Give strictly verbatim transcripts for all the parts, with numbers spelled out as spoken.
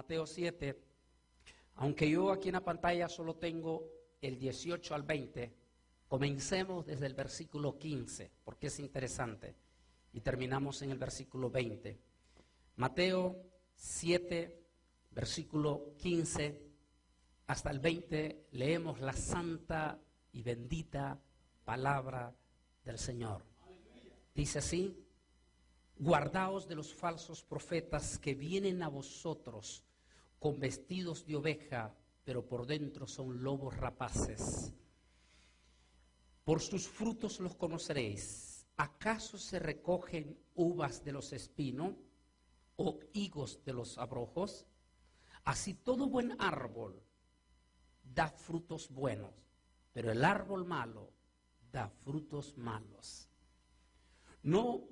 Mateo siete, aunque yo aquí en la pantalla solo tengo el dieciocho al veinte, comencemos desde el versículo quince, porque es interesante, y terminamos en el versículo veinte. Mateo siete, versículo quince hasta el veinte, leemos la santa y bendita palabra del Señor. Dice así: guardaos de los falsos profetas que vienen a vosotros con vestidos de oveja, pero por dentro son lobos rapaces. Por sus frutos los conoceréis. ¿Acaso se recogen uvas de los espinos o higos de los abrojos? Así todo buen árbol da frutos buenos, pero el árbol malo da frutos malos. No,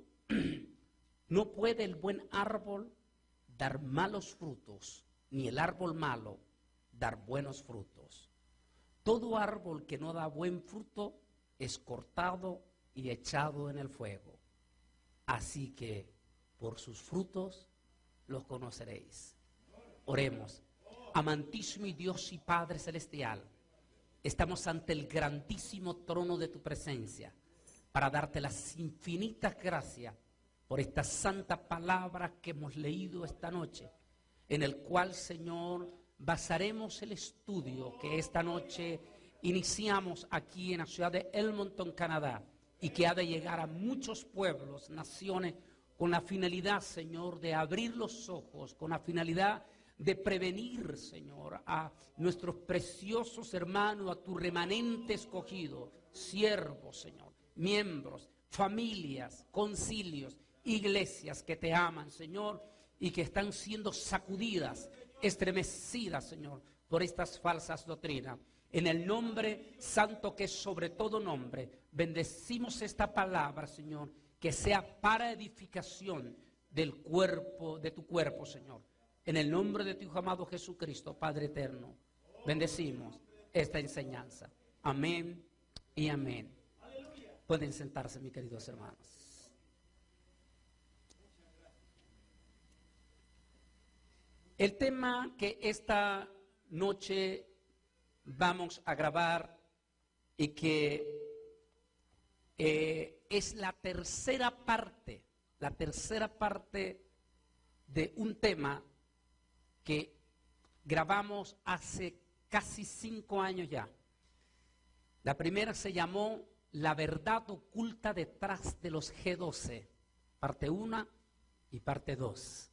no puede el buen árbol dar malos frutos, ni el árbol malo dar buenos frutos. Todo árbol que no da buen fruto es cortado y echado en el fuego. Así que por sus frutos los conoceréis. Oremos. Amantísimo y Dios y Padre celestial, estamos ante el grandísimo trono de tu presencia para darte las infinitas gracias por esta santa palabra que hemos leído esta noche, en el cual, Señor, basaremos el estudio que esta noche iniciamos aquí en la ciudad de Edmonton, Canadá, y que ha de llegar a muchos pueblos, naciones, con la finalidad, Señor, de abrir los ojos, con la finalidad de prevenir, Señor, a nuestros preciosos hermanos, a tu remanente escogido, siervos, Señor, miembros, familias, concilios, iglesias que te aman, Señor, y que están siendo sacudidas, estremecidas, Señor, por estas falsas doctrinas. En el nombre santo que es sobre todo nombre, bendecimos esta palabra, Señor, que sea para edificación del cuerpo, de tu cuerpo, Señor. En el nombre de tu Hijo amado Jesucristo, Padre eterno, bendecimos esta enseñanza. Amén y amén. Pueden sentarse, mis queridos hermanos. El tema que esta noche vamos a grabar y que eh, es la tercera parte, la tercera parte de un tema que grabamos hace casi cinco años ya. La primera se llamó La verdad oculta detrás de los G doce, parte uno y parte dos.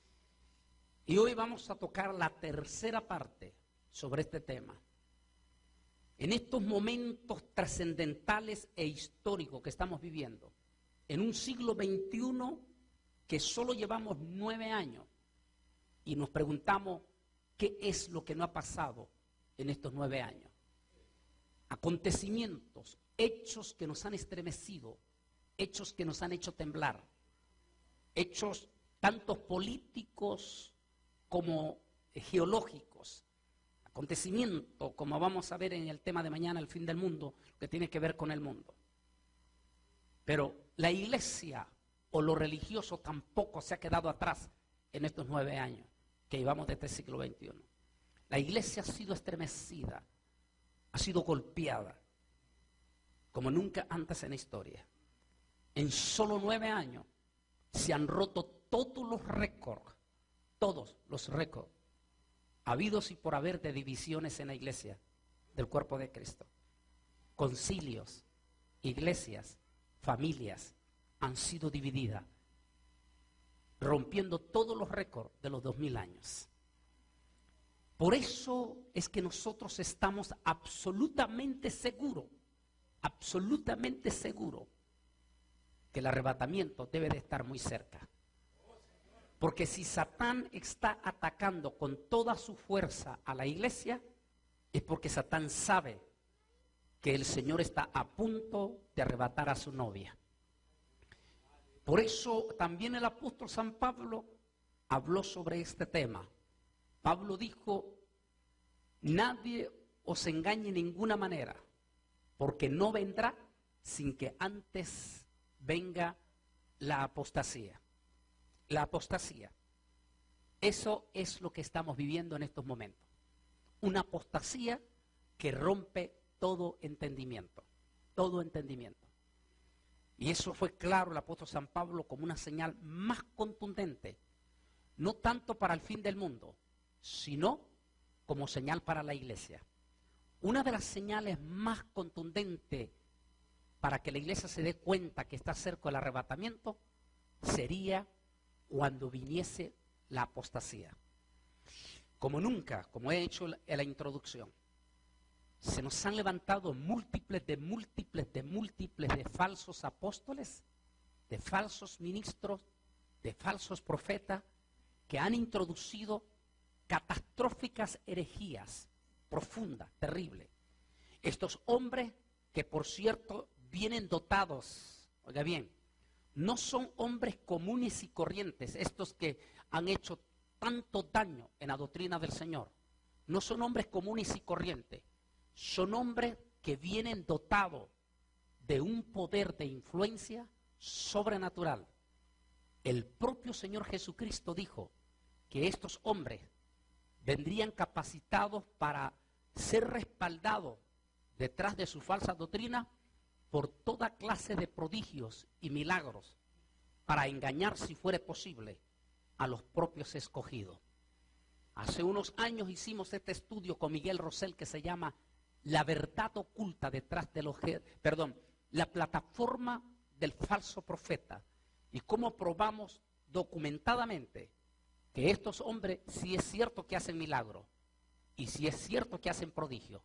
Y hoy vamos a tocar la tercera parte sobre este tema. En estos momentos trascendentales e históricos que estamos viviendo, en un siglo veintiuno que solo llevamos nueve años, y nos preguntamos qué es lo que no ha pasado en estos nueve años. Acontecimientos, hechos que nos han estremecido, hechos que nos han hecho temblar, hechos tanto políticos como geológicos, acontecimientos como vamos a ver en el tema de mañana, el fin del mundo, que tiene que ver con el mundo. Pero la iglesia o lo religioso tampoco se ha quedado atrás en estos nueve años que llevamos de este siglo veintiuno. La iglesia ha sido estremecida, ha sido golpeada, como nunca antes en la historia. En solo nueve años se han roto todos los récords, todos los récords, habidos y por haber de divisiones en la iglesia del cuerpo de Cristo. Concilios, iglesias, familias han sido divididas, rompiendo todos los récords de los dos mil años. Por eso es que nosotros estamos absolutamente seguros, absolutamente seguros, que el arrebatamiento debe de estar muy cerca. Porque si Satán está atacando con toda su fuerza a la iglesia, es porque Satán sabe que el Señor está a punto de arrebatar a su novia. Por eso también el apóstol San Pablo habló sobre este tema. Pablo dijo: nadie os engañe en ninguna manera, porque no vendrá sin que antes venga la apostasía. La apostasía. Eso es lo que estamos viviendo en estos momentos. Una apostasía que rompe todo entendimiento, todo entendimiento. Y eso fue claro el apóstol San Pablo como una señal más contundente, no tanto para el fin del mundo, sino como señal para la iglesia. Una de las señales más contundentes para que la iglesia se dé cuenta que está cerca del arrebatamiento sería cuando viniese la apostasía. Como nunca, como he hecho en la introducción, se nos han levantado múltiples de múltiples de múltiples de falsos apóstoles, de falsos ministros, de falsos profetas, que han introducido catastróficas herejías profundas, terribles. Estos hombres que, por cierto, vienen dotados, oiga bien, no son hombres comunes y corrientes, estos que han hecho tanto daño en la doctrina del Señor. No son hombres comunes y corrientes, son hombres que vienen dotados de un poder de influencia sobrenatural. El propio Señor Jesucristo dijo que estos hombres vendrían capacitados para ser respaldados detrás de su falsa doctrina por toda clase de prodigios y milagros, para engañar, si fuere posible, a los propios escogidos. Hace unos años hicimos este estudio con Miguel Rosell que se llama La verdad oculta detrás de los... Perdón, la plataforma del falso profeta, y cómo probamos documentadamente que estos hombres, si es cierto que hacen milagros, y si es cierto que hacen prodigios,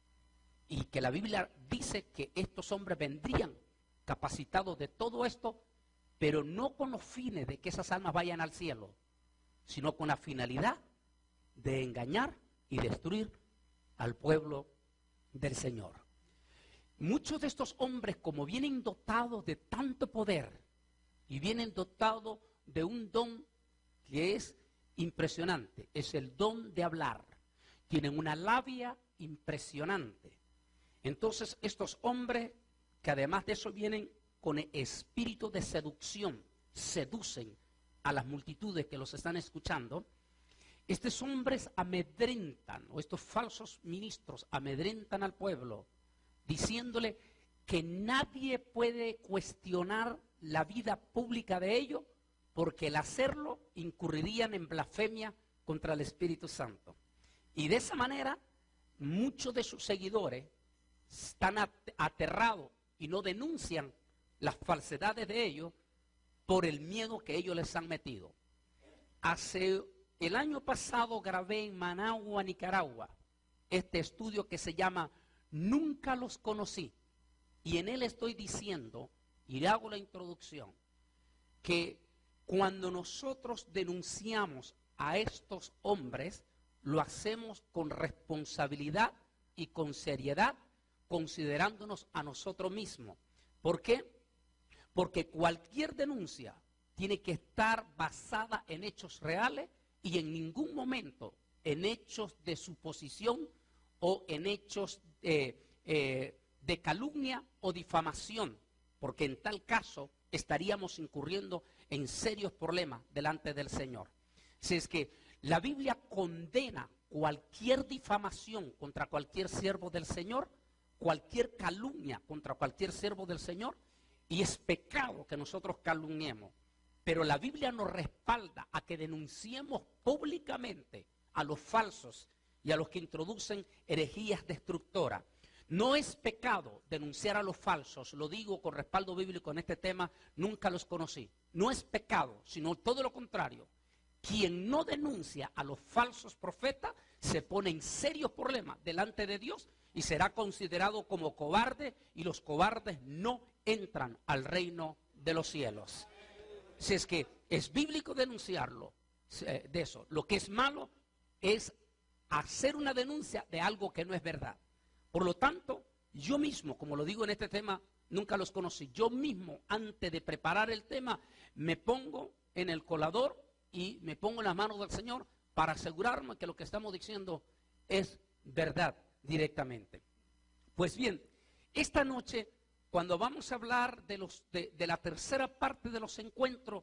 y que la Biblia dice que estos hombres vendrían capacitados de todo esto, pero no con los fines de que esas almas vayan al cielo, sino con la finalidad de engañar y destruir al pueblo del Señor. Muchos de estos hombres, como vienen dotados de tanto poder y vienen dotados de un don que es impresionante, es el don de hablar, tienen una labia impresionante. Entonces estos hombres, que además de eso vienen con el espíritu de seducción, seducen a las multitudes que los están escuchando. Estos hombres amedrentan, o estos falsos ministros amedrentan al pueblo, diciéndole que nadie puede cuestionar la vida pública de ellos, porque el hacerlo incurrirían en blasfemia contra el Espíritu Santo. Y de esa manera, muchos de sus seguidores están aterrados y no denuncian las falsedades de ellos por el miedo que ellos les han metido. Hace el año pasado grabé en Managua, Nicaragua, este estudio que se llama Nunca los conocí, y en él estoy diciendo, y le hago la introducción, que cuando nosotros denunciamos a estos hombres, lo hacemos con responsabilidad y con seriedad, considerándonos a nosotros mismos. ¿Por qué? Porque cualquier denuncia tiene que estar basada en hechos reales y en ningún momento en hechos de suposición o en hechos eh, eh, de calumnia o difamación, porque en tal caso estaríamos incurriendo en serios problemas delante del Señor. Si es que la Biblia condena cualquier difamación contra cualquier siervo del Señor, cualquier calumnia contra cualquier siervo del Señor, y es pecado que nosotros calumniemos. Pero la Biblia nos respalda a que denunciemos públicamente a los falsos y a los que introducen herejías destructoras. No es pecado denunciar a los falsos, lo digo con respaldo bíblico en este tema, nunca los conocí. No es pecado, sino todo lo contrario. Quien no denuncia a los falsos profetas se pone en serios problemas delante de Dios y será considerado como cobarde, y los cobardes no entran al reino de los cielos. Si es que es bíblico denunciarlo de eso, lo que es malo es hacer una denuncia de algo que no es verdad. Por lo tanto, yo mismo, como lo digo en este tema, nunca los conocí. Yo mismo, antes de preparar el tema, me pongo en el colador y me pongo en las manos del Señor para asegurarme que lo que estamos diciendo es verdad directamente. Pues bien, esta noche, cuando vamos a hablar de, los, de, de la tercera parte de los encuentros,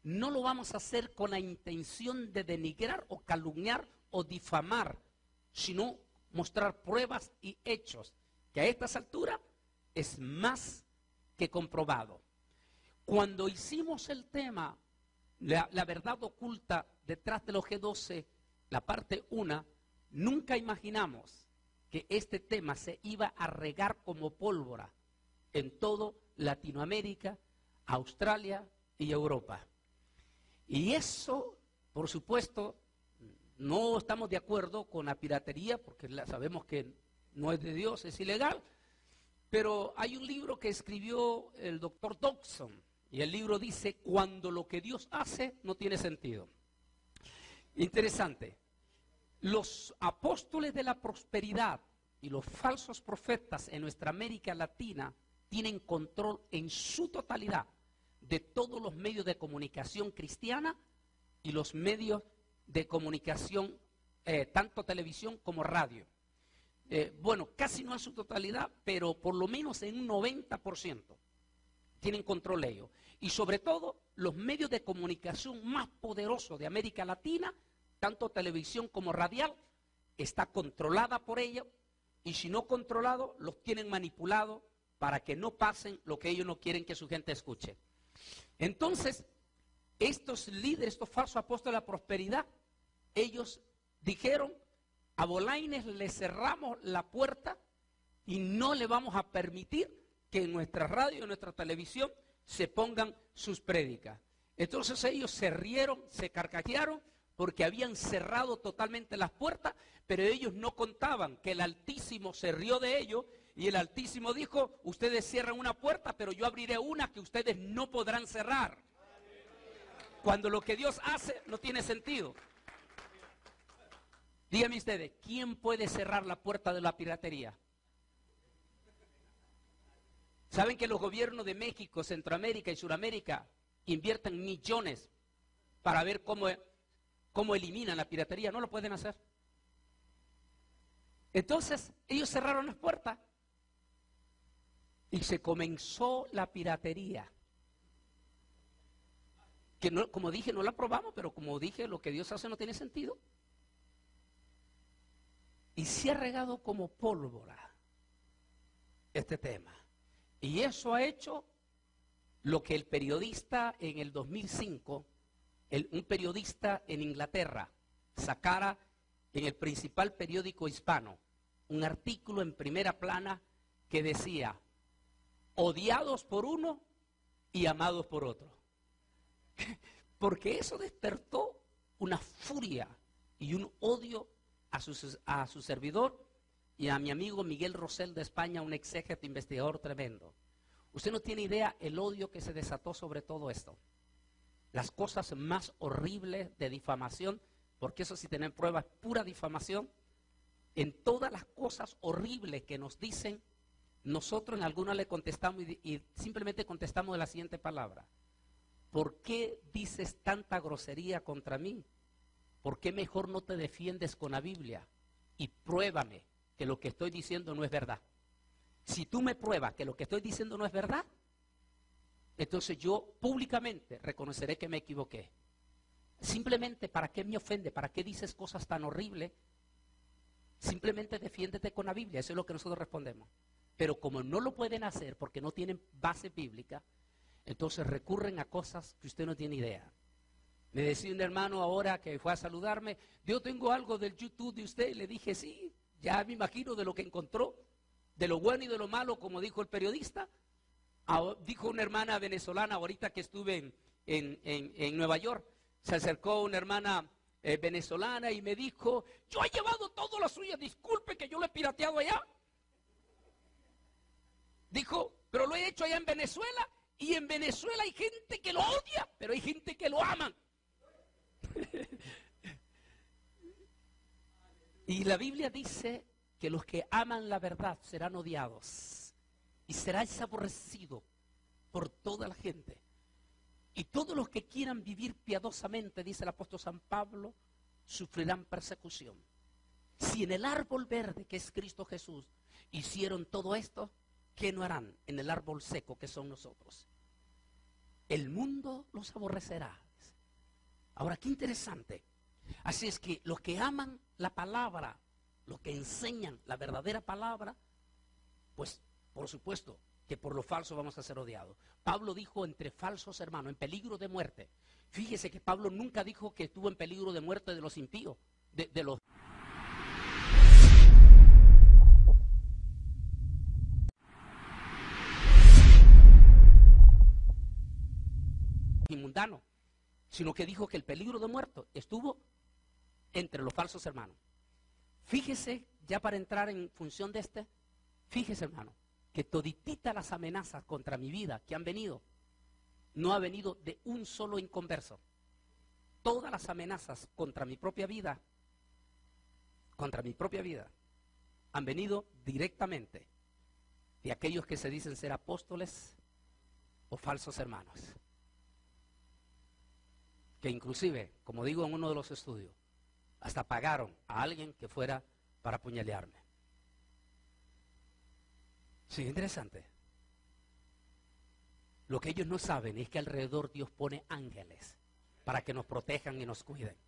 no lo vamos a hacer con la intención de denigrar o calumniar o difamar, sino mostrar pruebas y hechos, que a estas alturas es más que comprobado. Cuando hicimos el tema, la, la verdad oculta detrás de los G doce, la parte uno, nunca imaginamos que este tema se iba a regar como pólvora en todo Latinoamérica, Australia y Europa. Y eso, por supuesto, no estamos de acuerdo con la piratería, porque sabemos que no es de Dios, es ilegal, pero hay un libro que escribió el doctor Dodson, y el libro dice, cuando lo que Dios hace no tiene sentido. Interesante. Los apóstoles de la prosperidad y los falsos profetas en nuestra América Latina tienen control en su totalidad de todos los medios de comunicación cristiana y los medios de comunicación, eh, tanto televisión como radio. Eh, bueno, casi no en su totalidad, pero por lo menos en un noventa por ciento tienen control ellos. Y sobre todo, los medios de comunicación más poderosos de América Latina, tanto televisión como radial, está controlada por ellos, y si no controlado, los tienen manipulados para que no pasen lo que ellos no quieren que su gente escuche. Entonces, estos líderes, estos falsos apóstoles de la prosperidad, ellos dijeron, a Bolaños le cerramos la puerta y no le vamos a permitir que en nuestra radio y en nuestra televisión se pongan sus prédicas. Entonces ellos se rieron, se carcajearon, porque habían cerrado totalmente las puertas, pero ellos no contaban que el Altísimo se rió de ellos, y el Altísimo dijo, ustedes cierran una puerta, pero yo abriré una que ustedes no podrán cerrar. Cuando lo que Dios hace no tiene sentido. Díganme ustedes, ¿quién puede cerrar la puerta de la piratería? ¿Saben que los gobiernos de México, Centroamérica y Sudamérica invierten millones para ver cómo, cómo eliminan la piratería? No lo pueden hacer. Entonces, ellos cerraron las puertas y se comenzó la piratería. Que no, como dije, no la aprobamos, pero como dije, lo que Dios hace no tiene sentido. Y se ha regado como pólvora este tema. Y eso ha hecho lo que el periodista en el dos mil cinco, el, un periodista en Inglaterra, sacara en el principal periódico hispano, un artículo en primera plana que decía, odiados por uno y amados por otro. Porque eso despertó una furia y un odio a su, a su servidor y a mi amigo Miguel Rosell de España, un exégeta investigador tremendo. Usted no tiene idea el odio que se desató sobre todo esto. Las cosas más horribles de difamación, porque eso sí tienen pruebas, pura difamación. En todas las cosas horribles que nos dicen, nosotros en algunas le contestamos y, y simplemente contestamos de la siguiente palabra. ¿Por qué dices tanta grosería contra mí? ¿Por qué mejor no te defiendes con la Biblia? Y pruébame que lo que estoy diciendo no es verdad. Si tú me pruebas que lo que estoy diciendo no es verdad, entonces yo públicamente reconoceré que me equivoqué. Simplemente, ¿para qué me ofende? ¿Para qué dices cosas tan horribles? Simplemente defiéndete con la Biblia, eso es lo que nosotros respondemos. Pero como no lo pueden hacer porque no tienen base bíblica, entonces recurren a cosas que usted no tiene idea. Me decía un hermano ahora que fue a saludarme, yo tengo algo del YouTube de usted, y le dije, sí, ya me imagino de lo que encontró, de lo bueno y de lo malo, como dijo el periodista. Ah, dijo una hermana venezolana, ahorita que estuve en, en, en, en Nueva York, se acercó una hermana eh, venezolana y me dijo, yo he llevado todo lo suyo, disculpe que yo lo he pirateado allá. Dijo, pero lo he hecho allá en Venezuela, y en Venezuela hay gente que lo odia, pero hay gente que lo ama. Y la Biblia dice que los que aman la verdad serán odiados y serás aborrecido por toda la gente. Y todos los que quieran vivir piadosamente, dice el apóstol San Pablo, sufrirán persecución. Si en el árbol verde, que es Cristo Jesús, hicieron todo esto, ¿qué no harán en el árbol seco que son nosotros? El mundo los aborrecerá. Ahora, qué interesante. Así es que los que aman la palabra, los que enseñan la verdadera palabra, pues por supuesto que por lo falso vamos a ser odiados. Pablo dijo entre falsos hermanos, en peligro de muerte. Fíjese que Pablo nunca dijo que estuvo en peligro de muerte de los impíos, de, de los inmundanos, sino que dijo que el peligro de muerte estuvo entre los falsos hermanos. Fíjese, ya para entrar en función de este, fíjese, hermano, que toditita las amenazas contra mi vida que han venido, no ha venido de un solo inconverso. Todas las amenazas contra mi propia vida, contra mi propia vida, han venido directamente de aquellos que se dicen ser apóstoles o falsos hermanos. Que inclusive, como digo en uno de los estudios, hasta pagaron a alguien que fuera para apuñalearme. Sí, interesante. Lo que ellos no saben es que alrededor Dios pone ángeles para que nos protejan y nos cuiden.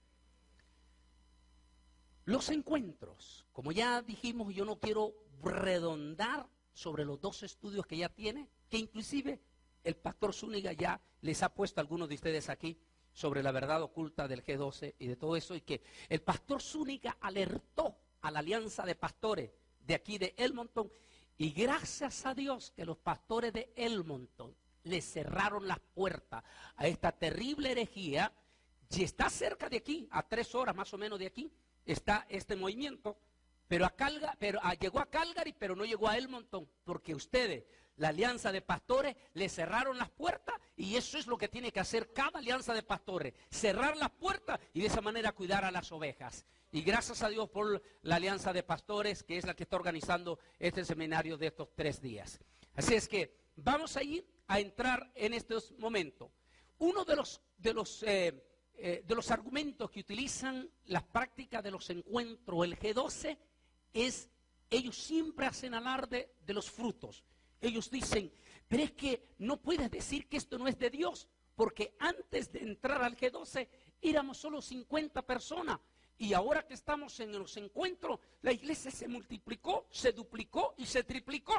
Los encuentros, como ya dijimos, yo no quiero redondar sobre los dos estudios que ya tiene, que inclusive el pastor Zúñiga ya les ha puesto a algunos de ustedes aquí sobre la verdad oculta del G doce y de todo eso, y que el pastor Zúñiga alertó a la alianza de pastores de aquí de Edmonton, y gracias a Dios que los pastores de Edmonton le cerraron las puertas a esta terrible herejía, y está cerca de aquí, a tres horas más o menos de aquí, está este movimiento, pero, a Calga, pero a, llegó a Calgary, pero no llegó a Edmonton, porque ustedes, la alianza de pastores, le cerraron las puertas, y eso es lo que tiene que hacer cada alianza de pastores, cerrar las puertas y de esa manera cuidar a las ovejas. Y gracias a Dios por la alianza de pastores, que es la que está organizando este seminario de estos tres días. Así es que vamos a ir a entrar en estos momentos. Uno de los, de los, eh, eh, de los argumentos que utilizan las prácticas de los encuentros, el G doce, es, ellos siempre hacen alarde de los frutos. Ellos dicen, pero es que no puedes decir que esto no es de Dios, porque antes de entrar al G doce éramos solo cincuenta personas, y ahora que estamos en los encuentros, la iglesia se multiplicó, se duplicó y se triplicó.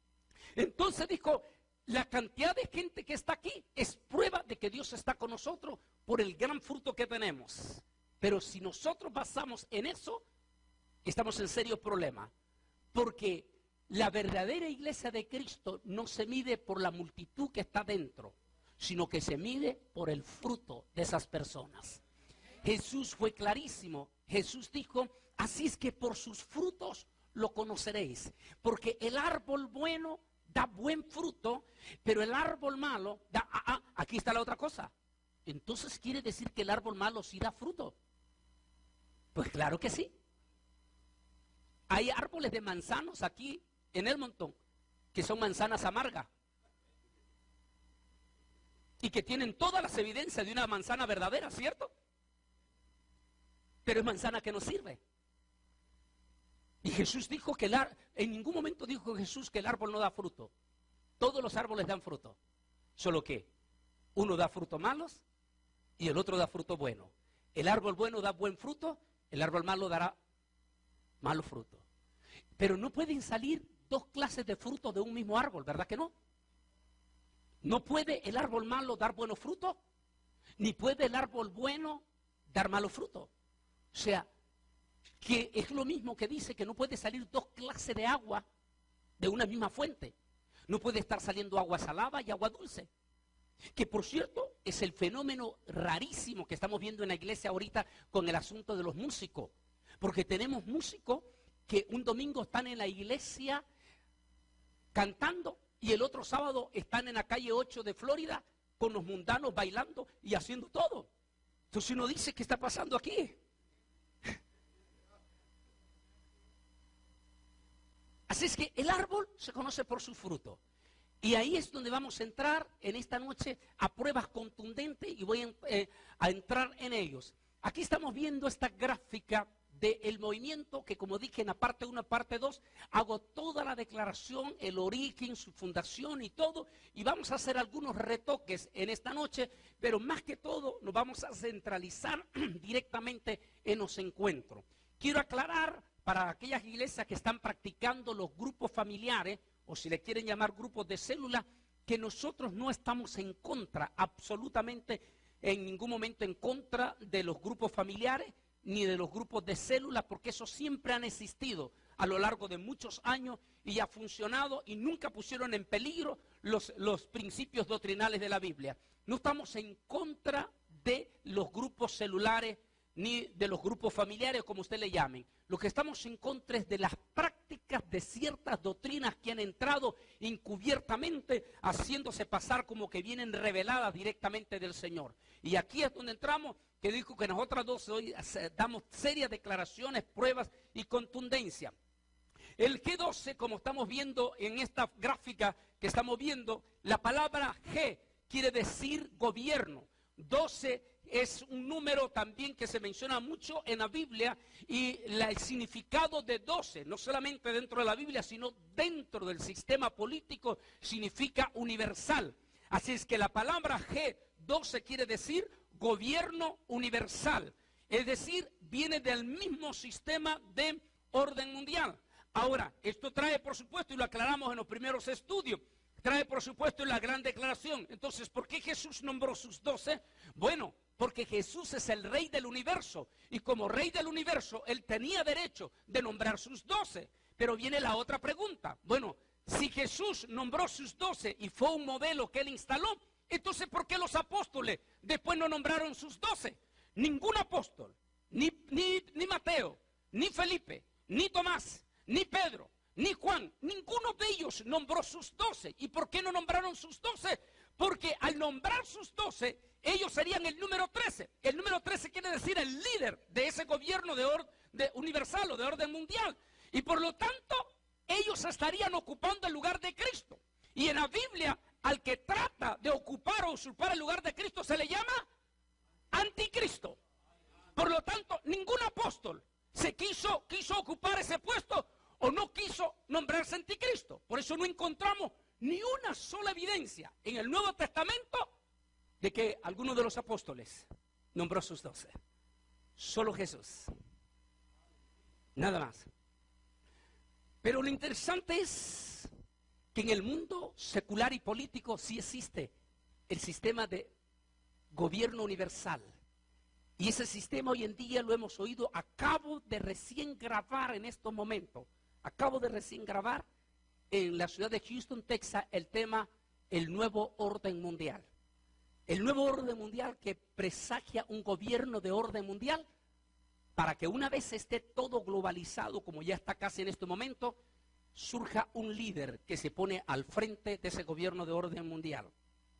Entonces dijo, la cantidad de gente que está aquí es prueba de que Dios está con nosotros por el gran fruto que tenemos. Pero si nosotros basamos en eso, estamos en serio problema, porque la verdadera iglesia de Cristo no se mide por la multitud que está dentro, sino que se mide por el fruto de esas personas. Jesús fue clarísimo. Jesús dijo, así es que por sus frutos lo conoceréis, porque el árbol bueno da buen fruto, pero el árbol malo da, ah, ah, aquí está la otra cosa. Entonces quiere decir que el árbol malo sí da fruto. Pues claro que sí. Hay árboles de manzanos aquí en Edmonton que son manzanas amargas y que tienen todas las evidencias de una manzana verdadera, ¿cierto? Pero es manzana que no sirve. Y Jesús dijo que el árbol, en ningún momento dijo Jesús que el árbol no da fruto. Todos los árboles dan fruto, solo que uno da frutos malos y el otro da fruto bueno. El árbol bueno da buen fruto, el árbol malo dará malo fruto. Pero no pueden salir dos clases de frutos de un mismo árbol, ¿verdad que no? No puede el árbol malo dar buenos frutos, ni puede el árbol bueno dar malos frutos. O sea, que es lo mismo que dice que no puede salir dos clases de agua de una misma fuente. No puede estar saliendo agua salada y agua dulce. Que por cierto es el fenómeno rarísimo que estamos viendo en la iglesia ahorita con el asunto de los músicos. Porque tenemos músicos que un domingo están en la iglesia cantando y el otro sábado están en la calle ocho de Florida con los mundanos bailando y haciendo todo. Entonces uno dice, ¿qué está pasando aquí? Así es que el árbol se conoce por su fruto. Y ahí es donde vamos a entrar en esta noche a pruebas contundentes y voy a, eh, a entrar en ellos. Aquí estamos viendo esta gráfica del movimiento que, como dije en la parte uno, parte dos, hago toda la declaración declaración, el origen, su fundación y todo, y vamos a hacer algunos retoques en esta noche, pero más que todo nos vamos a centralizar directamente en los encuentros. Quiero aclarar para aquellas iglesias que están practicando los grupos familiares, o si le quieren llamar grupos de célula, que nosotros no estamos en contra, absolutamente en ningún momento en contra de los grupos familiares, ni de los grupos de células, porque eso siempre han existido a lo largo de muchos años y ha funcionado y nunca pusieron en peligro los, los principios doctrinales de la Biblia. No estamos en contra de los grupos celulares ni de los grupos familiares, como usted le llamen. Lo que estamos en contra es de las prácticas de ciertas doctrinas que han entrado encubiertamente, haciéndose pasar como que vienen reveladas directamente del Señor. Y aquí es donde entramos, que dijo que nosotras dos hoy damos serias declaraciones, pruebas y contundencia. El G doce, como estamos viendo en esta gráfica que estamos viendo, la palabra G quiere decir gobierno. doce es un número también que se menciona mucho en la Biblia, y la, el significado de doce, no solamente dentro de la Biblia, sino dentro del sistema político, significa universal. Así es que la palabra G doce quiere decir gobierno universal, es decir, viene del mismo sistema de orden mundial. Ahora, esto trae, por supuesto, y lo aclaramos en los primeros estudios, trae, por supuesto, la gran declaración. Entonces, ¿por qué Jesús nombró sus doce? Bueno, porque Jesús es el rey del universo, y como rey del universo, él tenía derecho de nombrar sus doce. Pero viene la otra pregunta. Bueno, si Jesús nombró sus doce y fue un modelo que él instaló, entonces, ¿por qué los apóstoles después no nombraron sus doce? Ningún apóstol, ni, ni, ni Mateo, ni Felipe, ni Tomás, ni Pedro, ni Juan, ninguno de ellos nombró sus doce. ¿Y por qué no nombraron sus doce? Porque al nombrar sus doce, ellos serían el número trece. El número trece quiere decir el líder de ese gobierno de, or, de universal o de orden mundial. Y por lo tanto, ellos estarían ocupando el lugar de Cristo. Y en la Biblia, al que trata de ocupar o usurpar el lugar de Cristo se le llama anticristo. Por lo tanto, ningún apóstol se quiso, quiso ocupar ese puesto o no quiso nombrarse anticristo. Por eso no encontramos ni una sola evidencia en el Nuevo Testamento de que alguno de los apóstoles nombró sus doce. Solo Jesús. Nada más. Pero lo interesante es que en el mundo secular y político sí existe el sistema de gobierno universal. Y ese sistema hoy en día lo hemos oído. Acabo de recién grabar en estos momentos. Acabo de recién grabar en la ciudad de Houston, Texas, el tema el nuevo orden mundial. El nuevo orden mundial que presagia un gobierno de orden mundial para que una vez esté todo globalizado, como ya está casi en este momento, surja un líder que se pone al frente de ese gobierno de orden mundial.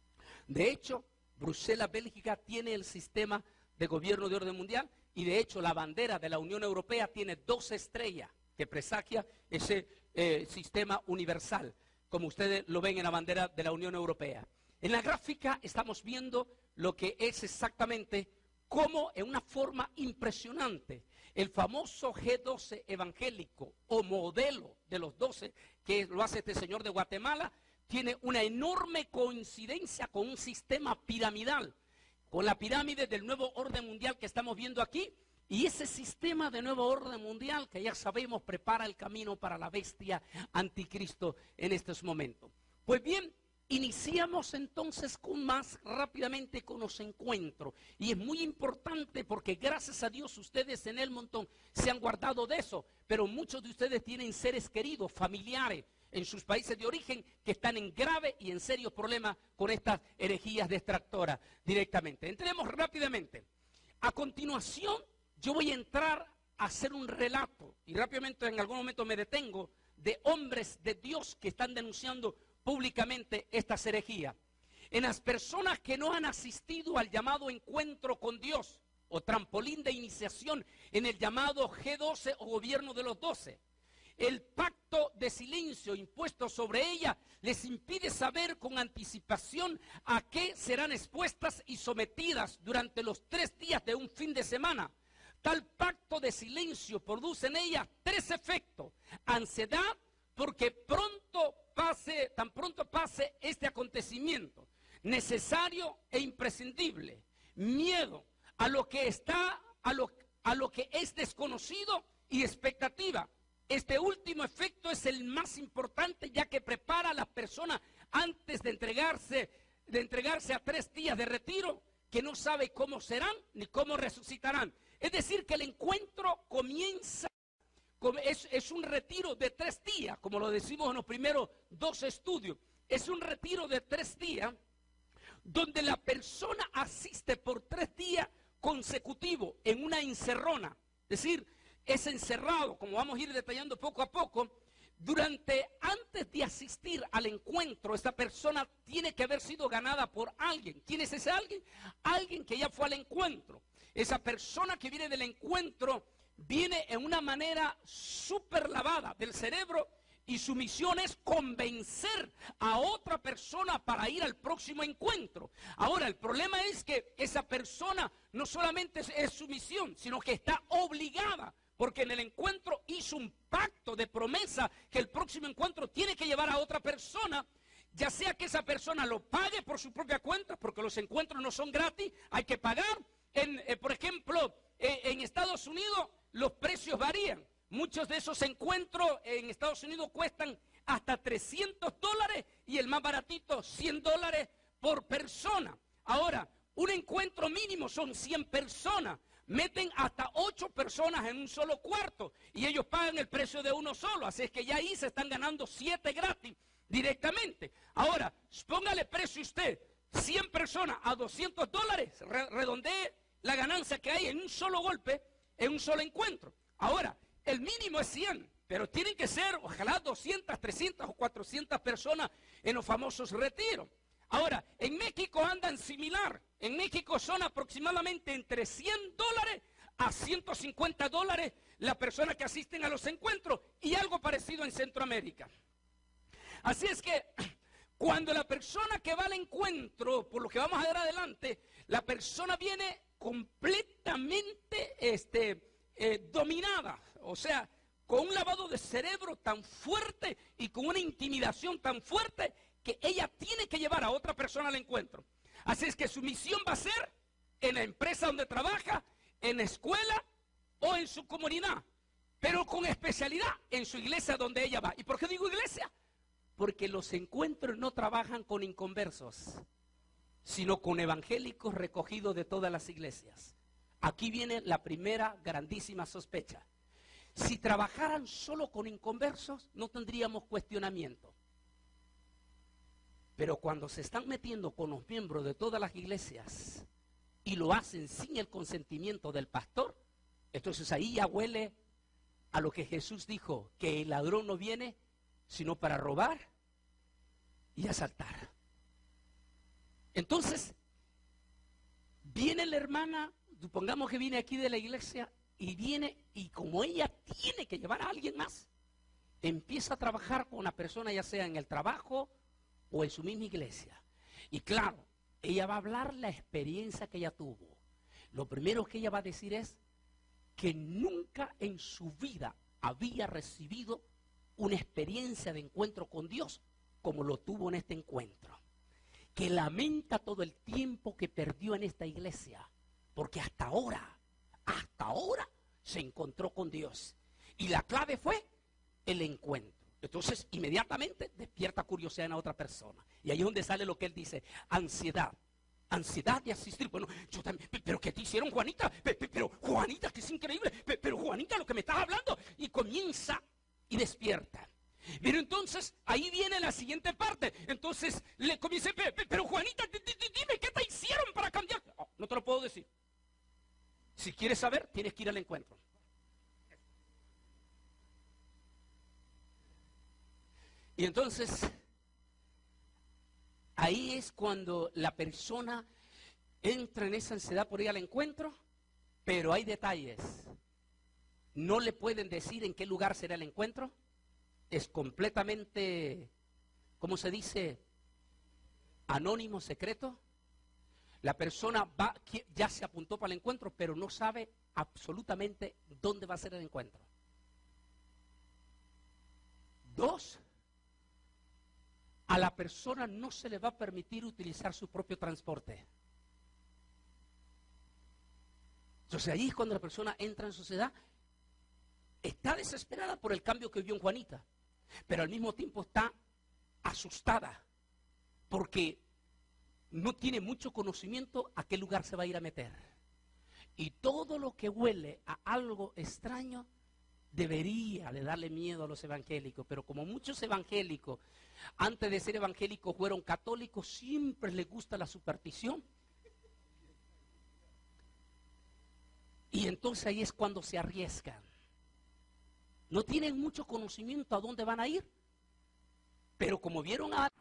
De hecho, Bruselas, Bélgica, tiene el sistema de gobierno de orden mundial, y de hecho la bandera de la Unión Europea tiene dos estrellas que presagia ese eh, sistema universal, como ustedes lo ven en la bandera de la Unión Europea. En la gráfica estamos viendo lo que es exactamente cómo, en una forma impresionante, el famoso G doce evangélico o modelo de los doce, que lo hace este señor de Guatemala, tiene una enorme coincidencia con un sistema piramidal, con la pirámide del nuevo orden mundial que estamos viendo aquí. Y ese sistema de nuevo orden mundial, que ya sabemos, prepara el camino para la bestia anticristo en estos momentos. Pues bien, iniciamos entonces con más rápidamente con los encuentros. Y es muy importante porque gracias a Dios ustedes en el montón se han guardado de eso. Pero muchos de ustedes tienen seres queridos, familiares, en sus países de origen, que están en grave y en serios problemas con estas herejías detractoras directamente. Entremos rápidamente. A continuación, yo voy a entrar a hacer un relato, y rápidamente en algún momento me detengo, de hombres de Dios que están denunciando públicamente esta herejía. En las personas que no han asistido al llamado encuentro con Dios, o trampolín de iniciación en el llamado G doce o gobierno de los doce, el pacto de silencio impuesto sobre ella les impide saber con anticipación a qué serán expuestas y sometidas durante los tres días de un fin de semana. Tal pacto de silencio produce en ellas tres efectos: ansiedad, porque pronto pase, tan pronto pase este acontecimiento necesario e imprescindible, miedo a lo que está, a lo, a lo que es desconocido y expectativa. Este último efecto es el más importante, ya que prepara a las personas antes de entregarse, de entregarse a tres días de retiro, que no sabe cómo serán ni cómo resucitarán. Es decir, que el encuentro comienza, es, es un retiro de tres días, como lo decimos en los primeros dos estudios. Es un retiro de tres días, donde la persona asiste por tres días consecutivos en una encerrona. Es decir, es encerrado, como vamos a ir detallando poco a poco. Durante, antes de asistir al encuentro, esta persona tiene que haber sido ganada por alguien. ¿Quién es ese alguien? Alguien que ya fue al encuentro. Esa persona que viene del encuentro viene en una manera súper lavada del cerebro, y su misión es convencer a otra persona para ir al próximo encuentro. Ahora, el problema es que esa persona no solamente es, es su misión, sino que está obligada, porque en el encuentro hizo un pacto de promesa que el próximo encuentro tiene que llevar a otra persona, ya sea que esa persona lo pague por su propia cuenta, porque los encuentros no son gratis, hay que pagar. En, eh, por ejemplo, eh, en Estados Unidos los precios varían. Muchos de esos encuentros en Estados Unidos cuestan hasta trescientos dólares y el más baratito cien dólares por persona. Ahora, un encuentro mínimo son cien personas. Meten hasta ocho personas en un solo cuarto y ellos pagan el precio de uno solo. Así es que ya ahí se están ganando siete gratis directamente. Ahora, póngale precio usted, cien personas a doscientos dólares, re redondee la ganancia que hay en un solo golpe, en un solo encuentro. Ahora, el mínimo es cien, pero tienen que ser, ojalá, doscientas, trescientas o cuatrocientas personas en los famosos retiros. Ahora, en México andan similar. En México son aproximadamente entre cien dólares a ciento cincuenta dólares las personas que asisten a los encuentros, y algo parecido en Centroamérica. Así es que cuando la persona que va al encuentro, por lo que vamos a ver adelante, la persona viene completamente este, eh, dominada, o sea, con un lavado de cerebro tan fuerte y con una intimidación tan fuerte que ella tiene que llevar a otra persona al encuentro. Así es que su misión va a ser en la empresa donde trabaja, en la escuela o en su comunidad, pero con especialidad en su iglesia donde ella va. ¿Y por qué digo iglesia? Porque los encuentros no trabajan con inconversos, sino con evangélicos recogidos de todas las iglesias. Aquí viene la primera grandísima sospecha. Si trabajaran solo con inconversos, no tendríamos cuestionamiento. Pero cuando se están metiendo con los miembros de todas las iglesias y lo hacen sin el consentimiento del pastor, entonces ahí ya huele a lo que Jesús dijo, que el ladrón no viene sino para robar y asaltar. Entonces, viene la hermana, supongamos que viene aquí de la iglesia, y viene, y como ella tiene que llevar a alguien más, empieza a trabajar con una persona, ya sea en el trabajo o en su misma iglesia. Y claro, ella va a hablar la experiencia que ella tuvo. Lo primero que ella va a decir es que nunca en su vida había recibido una experiencia de encuentro con Dios como lo tuvo en este encuentro. Que lamenta todo el tiempo que perdió en esta iglesia, porque hasta ahora, hasta ahora se encontró con Dios. Y la clave fue el encuentro. Entonces, inmediatamente despierta curiosidad en la otra persona. Y ahí es donde sale lo que él dice, ansiedad. Ansiedad de asistir. Bueno, yo también, pero ¿qué te hicieron, Juanita? Pero Juanita, que es increíble. Pero Juanita, lo que me estás hablando. Y comienza y despierta. Pero entonces, ahí viene la siguiente parte. Entonces, le comienza, pero Juanita, dime, ¿qué te hicieron para cambiar? Oh, no te lo puedo decir. Si quieres saber, tienes que ir al encuentro. Y entonces, ahí es cuando la persona entra en esa ansiedad por ir al encuentro, pero hay detalles. No le pueden decir en qué lugar será el encuentro. Es completamente, ¿cómo se dice? Anónimo, secreto. La persona va, ya se apuntó para el encuentro, pero no sabe absolutamente dónde va a ser el encuentro. Dos, a la persona no se le va a permitir utilizar su propio transporte. Entonces ahí es cuando la persona entra en sociedad, está desesperada por el cambio que vio en Juanita, pero al mismo tiempo está asustada porque no tiene mucho conocimiento a qué lugar se va a ir a meter. Y todo lo que huele a algo extraño debería de darle miedo a los evangélicos, pero como muchos evangélicos antes de ser evangélicos fueron católicos, siempre les gusta la superstición. Y entonces ahí es cuando se arriesgan. No tienen mucho conocimiento a dónde van a ir, pero como vieron a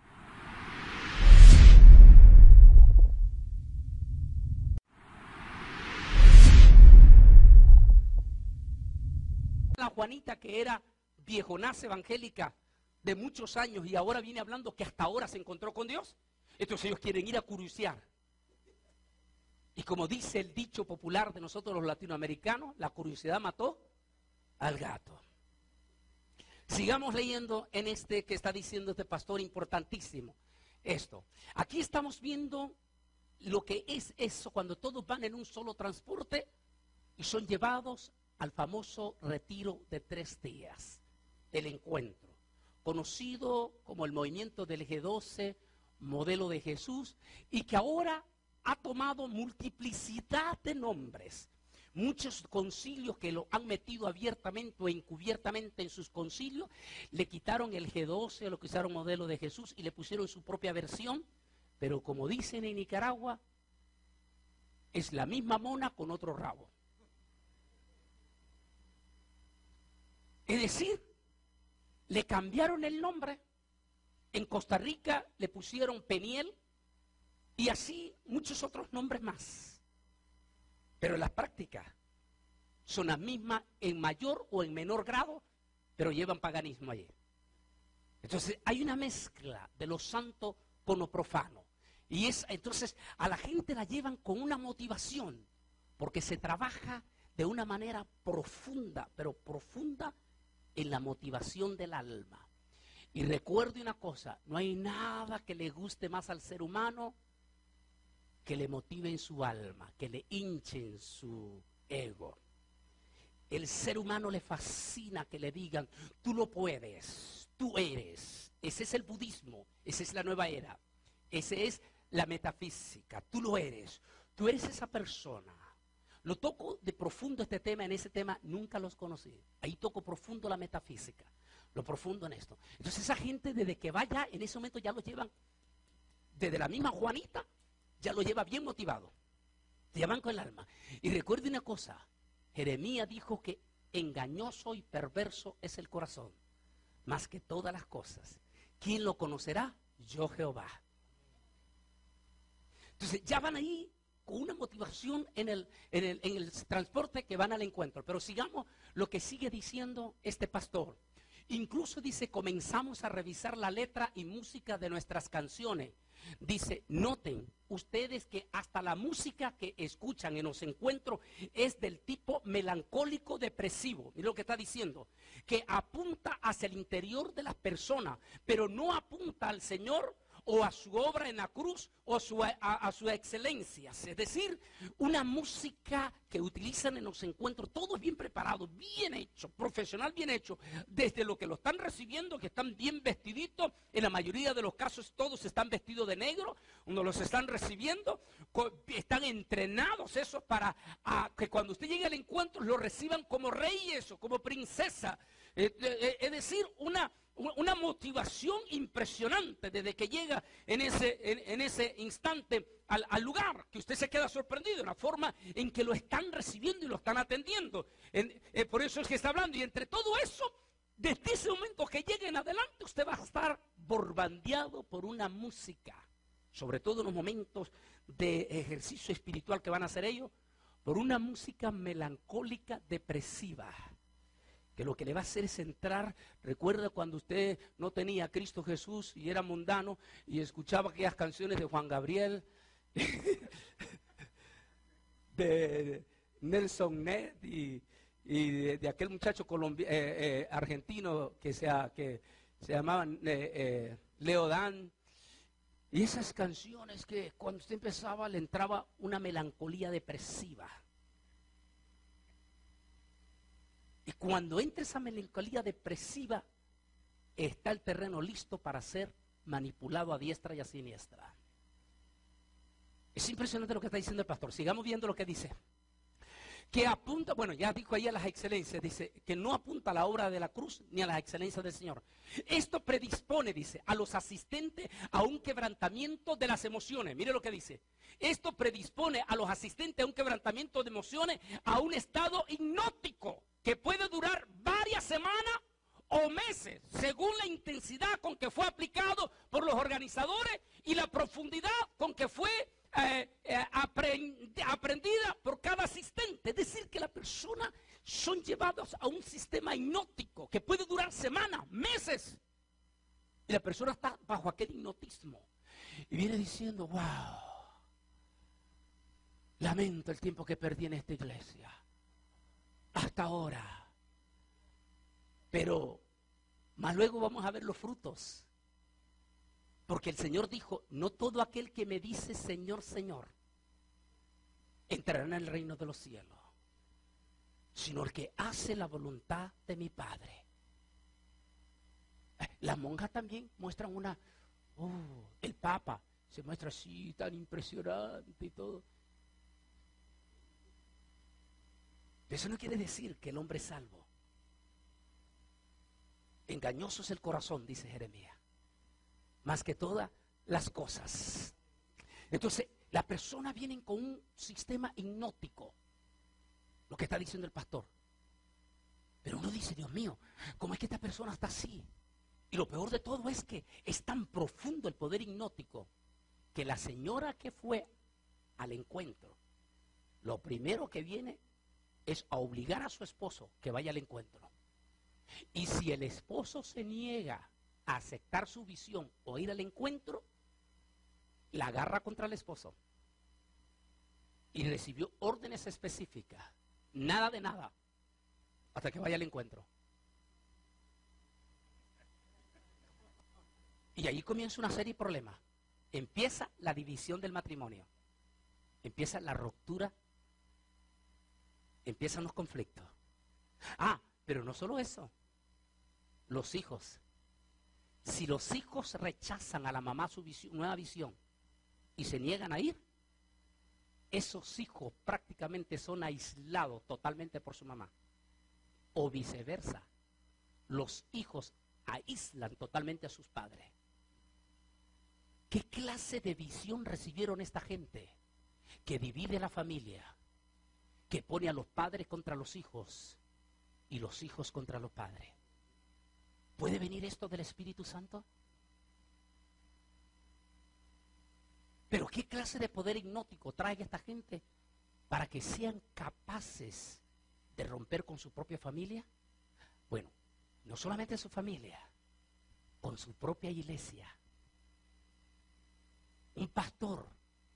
la Juanita, que era viejonaza evangélica de muchos años y ahora viene hablando que hasta ahora se encontró con Dios, entonces ellos quieren ir a curiosear. Y como dice el dicho popular de nosotros los latinoamericanos, la curiosidad mató al gato. Sigamos leyendo en este que está diciendo este pastor importantísimo. Esto, aquí estamos viendo lo que es eso cuando todos van en un solo transporte y son llevados al famoso retiro de tres días, el encuentro, conocido como el movimiento del G doce, modelo de Jesús, y que ahora ha tomado multiplicidad de nombres. Muchos concilios que lo han metido abiertamente o encubiertamente en sus concilios, le quitaron el G doce, lo que usaron modelo de Jesús y le pusieron su propia versión, pero como dicen en Nicaragua, es la misma mona con otro rabo. Es decir, le cambiaron el nombre. En Costa Rica le pusieron Peniel y así muchos otros nombres más. Pero las prácticas son las mismas en mayor o en menor grado, pero llevan paganismo allí. Entonces hay una mezcla de lo santo con lo profano. Y es, entonces a la gente la llevan con una motivación, porque se trabaja de una manera profunda, pero profunda en la motivación del alma. Y recuerde una cosa, no hay nada que le guste más al ser humano que le motive en su alma, que le hinche en su ego. El ser humano le fascina que le digan, tú lo puedes, tú eres. Ese es el budismo, esa es la nueva era, esa es la metafísica, tú lo eres, tú eres esa persona. Lo toco de profundo este tema, en ese tema nunca los conocí. Ahí toco profundo la metafísica, lo profundo en esto. Entonces esa gente desde que vaya, en ese momento ya lo llevan, desde la misma Juanita, ya lo lleva bien motivado. Te llaman con el alma. Y recuerde una cosa, Jeremías dijo que engañoso y perverso es el corazón, más que todas las cosas. ¿Quién lo conocerá? Yo Jehová. Entonces ya van ahí con una motivación en el, en, el, en el transporte que van al encuentro. Pero sigamos lo que sigue diciendo este pastor. Incluso dice, comenzamos a revisar la letra y música de nuestras canciones. Dice, noten ustedes que hasta la música que escuchan en los encuentros es del tipo melancólico depresivo. Mira lo que está diciendo, que apunta hacia el interior de las personas, pero no apunta al Señor o a su obra en la cruz o a su, a, a su excelencia. Es decir, una música que utilizan en los encuentros, todo es bien preparado, bien hecho, profesional bien hecho, desde lo que lo están recibiendo, que están bien vestiditos, en la mayoría de los casos todos están vestidos de negro, uno los están recibiendo, están entrenados esos para a, que cuando usted llegue al encuentro lo reciban como reyes o como princesa, eh, eh, es decir, una una motivación impresionante desde que llega en ese, en, en ese instante al, al lugar, que usted se queda sorprendido en la forma en que lo están recibiendo y lo están atendiendo. En, eh, por eso es que está hablando, y entre todo eso, desde ese momento que lleguen adelante, usted va a estar borbandeado por una música, sobre todo en los momentos de ejercicio espiritual que van a hacer ellos, por una música melancólica, depresiva, que lo que le va a hacer es entrar. Recuerda cuando usted no tenía a Cristo Jesús y era mundano y escuchaba aquellas canciones de Juan Gabriel, de Nelson Ned y, y de, de aquel muchacho colombi- eh, eh, argentino que, sea, que, se llamaban eh, eh, Leodán. Y esas canciones que cuando usted empezaba le entraba una melancolía depresiva. Y cuando entra esa melancolía depresiva, está el terreno listo para ser manipulado a diestra y a siniestra. Es impresionante lo que está diciendo el pastor. Sigamos viendo lo que dice. Que apunta, bueno, ya dijo ahí a las excelencias, dice, que no apunta a la obra de la cruz ni a las excelencias del Señor. Esto predispone, dice, a los asistentes a un quebrantamiento de las emociones. Mire lo que dice. Esto predispone a los asistentes a un quebrantamiento de emociones, a un estado hipnótico que puede durar varias semanas o meses, según la intensidad con que fue aplicado por los organizadores y la profundidad con que fue Eh, eh, aprend, aprendida por cada asistente. Es decir, que las personas son llevadas a un sistema hipnótico que puede durar semanas, meses, y la persona está bajo aquel hipnotismo y viene diciendo: wow, lamento el tiempo que perdí en esta iglesia hasta ahora, pero más luego vamos a ver los frutos. Porque el Señor dijo: no todo aquel que me dice Señor, Señor, entrará en el reino de los cielos, sino el que hace la voluntad de mi Padre. Las monjas también muestran una, oh, el Papa se muestra así, tan impresionante y todo. Eso no quiere decir que el hombre es salvo. Engañoso es el corazón, dice Jeremías, más que todas las cosas. Entonces, las personas vienen con un sistema hipnótico, lo que está diciendo el pastor. Pero uno dice: Dios mío, ¿cómo es que esta persona está así? Y lo peor de todo es que es tan profundo el poder hipnótico que la señora que fue al encuentro, lo primero que viene es a obligar a su esposo que vaya al encuentro. Y si el esposo se niega a aceptar su visión o ir al encuentro, la agarra contra el esposo. Y recibió órdenes específicas. Nada de nada hasta que vaya al encuentro. Y ahí comienza una serie de problemas. Empieza la división del matrimonio. Empieza la ruptura. Empiezan los conflictos. Ah, pero no solo eso. Los hijos. Si los hijos rechazan a la mamá su visión, nueva visión y se niegan a ir, esos hijos prácticamente son aislados totalmente por su mamá. O viceversa, los hijos aíslan totalmente a sus padres. ¿Qué clase de visión recibieron esta gente que divide la familia, que pone a los padres contra los hijos y los hijos contra los padres? ¿Puede venir esto del Espíritu Santo? Pero ¿qué clase de poder hipnótico trae esta gente para que sean capaces de romper con su propia familia? Bueno, no solamente su familia, con su propia iglesia. Un pastor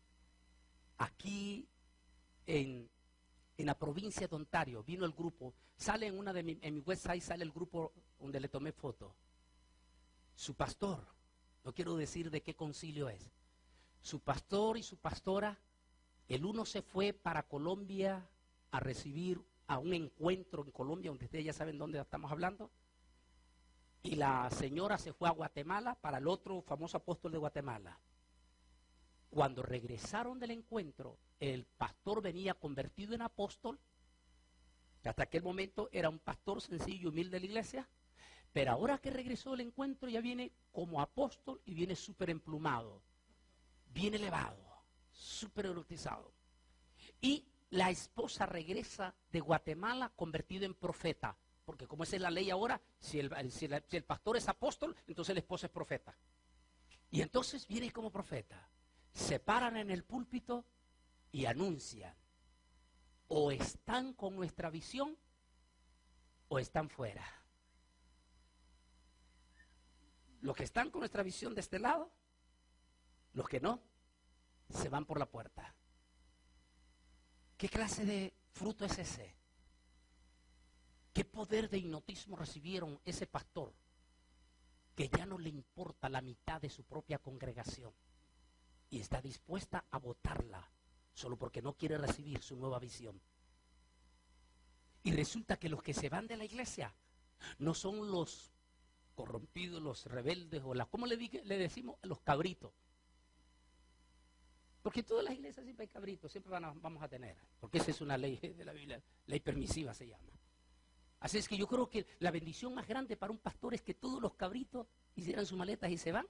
aquí en, en la provincia de Ontario, vino el grupo, sale en una de mi, en mi website sale el grupo donde le tomé foto. Su pastor, no quiero decir de qué concilio es, su pastor y su pastora, el uno se fue para Colombia a recibir a un encuentro en Colombia, donde ustedes ya saben dónde estamos hablando, y la señora se fue a Guatemala para el otro famoso apóstol de Guatemala. Cuando regresaron del encuentro, el pastor venía convertido en apóstol, que hasta aquel momento era un pastor sencillo y humilde de la iglesia, pero ahora que regresó del encuentro ya viene como apóstol y viene súper emplumado, bien elevado, súper erotizado. Y la esposa regresa de Guatemala convertido en profeta, porque como esa es la ley ahora, si el, si el, si el pastor es apóstol, entonces la esposa es profeta. Y entonces viene como profeta, se paran en el púlpito y anuncian: o están con nuestra visión o están fuera. Los que están con nuestra visión de este lado, los que no, se van por la puerta. ¿Qué clase de fruto es ese? ¿Qué poder de hipnotismo recibieron ese pastor que ya no le importa la mitad de su propia congregación y está dispuesta a votarla solo porque no quiere recibir su nueva visión. Y resulta que los que se van de la iglesia no son los corrompidos, los rebeldes o las, ¿cómo le, diga, le decimos? Los cabritos. Porque en todas las iglesias siempre hay cabritos, siempre van a, vamos a tener, porque esa es una ley de la Biblia, ley permisiva se llama. Así es que yo creo que la bendición más grande para un pastor es que todos los cabritos hicieran sus maletas y se van.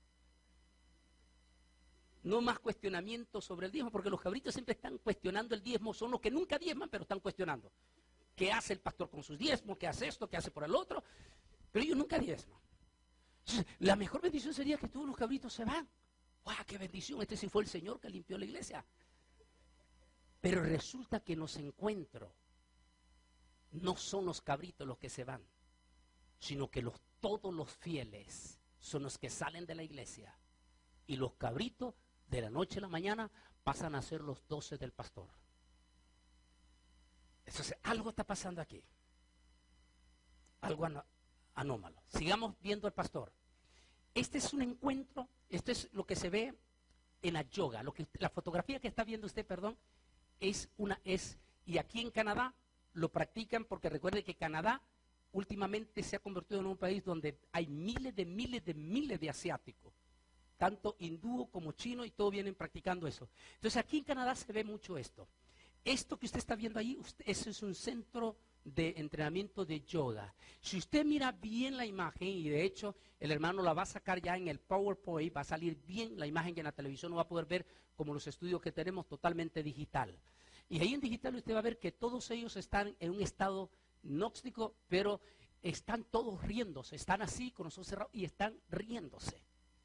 No más cuestionamientos sobre el diezmo, porque los cabritos siempre están cuestionando el diezmo, son los que nunca diezman, pero están cuestionando. ¿Qué hace el pastor con sus diezmos? ¿Qué hace esto? ¿Qué hace por el otro? Pero ellos nunca diezman. Entonces, la mejor bendición sería que todos los cabritos se van. ¡Wow! ¡Qué bendición! Este sí fue el Señor que limpió la iglesia. Pero resulta que en los encuentros no son los cabritos los que se van, sino que los, todos los fieles son los que salen de la iglesia. Y los cabritos de la noche a la mañana pasan a ser los doce del pastor. Entonces, algo está pasando aquí. Algo anó- anómalo. Sigamos viendo al pastor. Este es un encuentro, esto es lo que se ve en la yoga. Lo que, la fotografía que está viendo usted, perdón, es una, es, y aquí en Canadá lo practican porque recuerde que Canadá últimamente se ha convertido en un país donde hay miles de miles de miles de asiáticos, tanto hindú como chino, y todos vienen practicando eso. Entonces aquí en Canadá se ve mucho esto. Esto que usted está viendo ahí, usted, eso es un centro de entrenamiento de yoga. Si usted mira bien la imagen, y de hecho el hermano la va a sacar ya en el PowerPoint, va a salir bien la imagen que en la televisión no va a poder ver como los estudios que tenemos totalmente digital. Y ahí en digital usted va a ver que todos ellos están en un estado gnóstico, pero están todos riéndose, están así con los ojos cerrados y están riéndose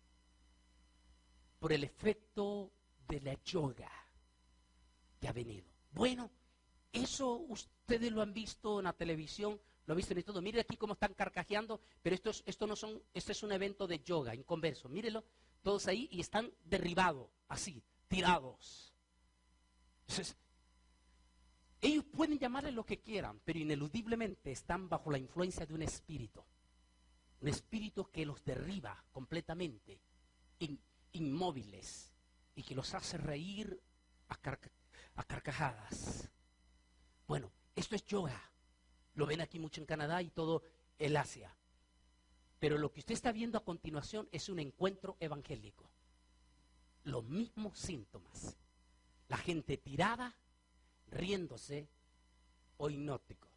por el efecto de la yoga que ha venido. Bueno, eso ustedes lo han visto en la televisión, lo han visto en todo. Mire aquí cómo están carcajeando, pero esto, es, esto no son, este es un evento de yoga, inconverso. Mírelo, todos ahí y están derribados, así, tirados. Entonces, ellos pueden llamarle lo que quieran, pero ineludiblemente están bajo la influencia de un espíritu. Un espíritu que los derriba completamente, in, inmóviles, y que los hace reír a, carca, a carcajadas. Bueno, esto es yoga. Lo ven aquí mucho en Canadá y todo el Asia. Pero lo que usted está viendo a continuación es un encuentro evangélico. Los mismos síntomas. La gente tirada, riéndose o hipnótico.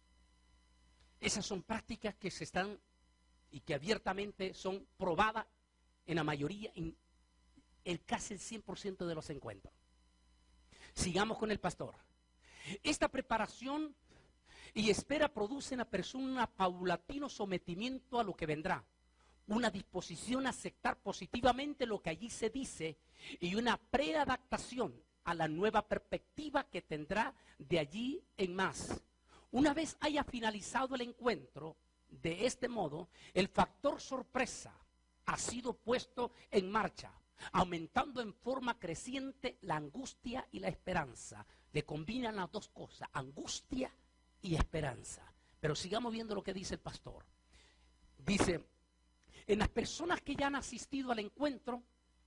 Esas son prácticas que se están y que abiertamente son probadas en la mayoría, en el casi el cien por ciento de los encuentros. Sigamos con el pastor. Esta preparación y espera produce en la persona un paulatino sometimiento a lo que vendrá, una disposición a aceptar positivamente lo que allí se dice y una preadaptación a la nueva perspectiva que tendrá de allí en más. Una vez haya finalizado el encuentro, de este modo, el factor sorpresa ha sido puesto en marcha, aumentando en forma creciente la angustia y la esperanza. Le combinan las dos cosas, angustia y esperanza. Pero sigamos viendo lo que dice el pastor. Dice, en las personas que ya han asistido al encuentro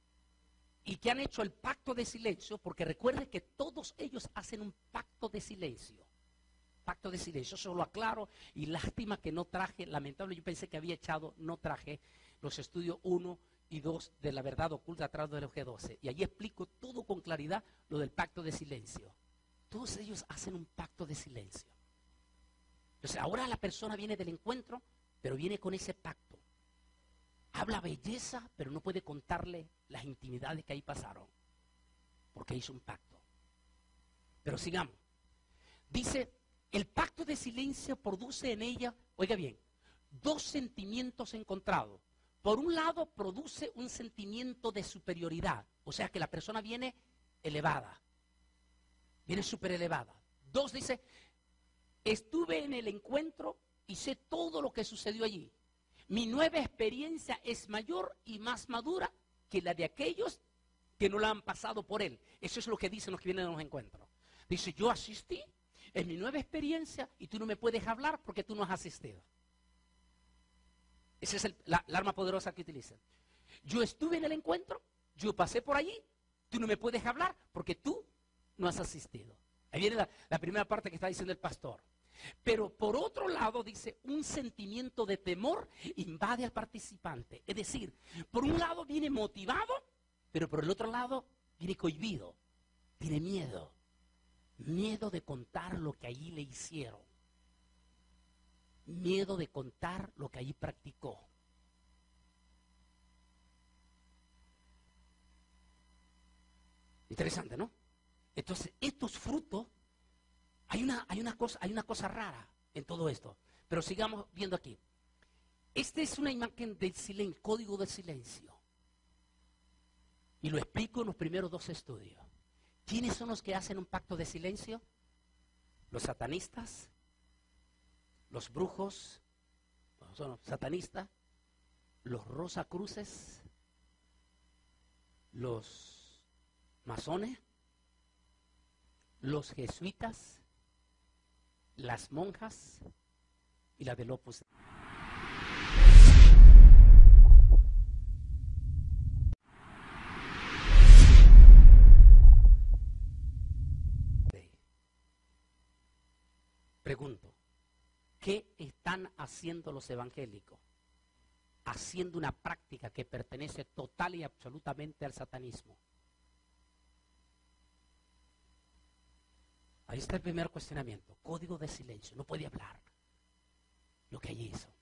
y que han hecho el pacto de silencio, porque recuerde que todos ellos hacen un pacto de silencio. Pacto de silencio, eso lo aclaro, y lástima que no traje, lamentable, yo pensé que había echado, no traje los estudios uno y dos de la verdad oculta atrás de los G doce. Y allí explico todo con claridad lo del pacto de silencio. Todos ellos hacen un pacto de silencio. Entonces ahora la persona viene del encuentro, pero viene con ese pacto. Habla belleza, pero no puede contarle las intimidades que ahí pasaron, porque hizo un pacto. Pero sigamos. Dice, el pacto de silencio produce en ella, oiga bien, dos sentimientos encontrados. Por un lado, produce un sentimiento de superioridad, o sea que la persona viene elevada, viene súper elevada. Dos, dice, estuve en el encuentro y sé todo lo que sucedió allí. Mi nueva experiencia es mayor y más madura que la de aquellos que no la han pasado por él. Eso es lo que dicen los que vienen a los encuentros. Dice, yo asistí en mi nueva experiencia y tú no me puedes hablar porque tú no has asistido. Esa es el, la, la arma poderosa que utilizan. Yo estuve en el encuentro, yo pasé por allí, tú no me puedes hablar porque tú no has asistido. Ahí viene la, la primera parte que está diciendo el pastor. Pero por otro lado dice, un sentimiento de temor invade al participante. Es decir, por un lado viene motivado, pero por el otro lado viene cohibido. Tiene miedo. Miedo de contar lo que allí le hicieron. Miedo de contar lo que allí practicó. Interesante, ¿no? Entonces, estos frutos, hay una, hay una cosa, hay una cosa rara en todo esto. Pero sigamos viendo aquí. Esta es una imagen del silencio, código de silencio. Y lo explico en los primeros dos estudios. ¿Quiénes son los que hacen un pacto de silencio? Los satanistas, los brujos, son los satanistas, los rosacruces, los masones, los jesuitas, las monjas y la del Opus. Pregunto, ¿qué están haciendo los evangélicos? Haciendo una práctica que pertenece total y absolutamente al satanismo. Ahí está el primer cuestionamiento, código de silencio, no puede hablar lo que allí hizo.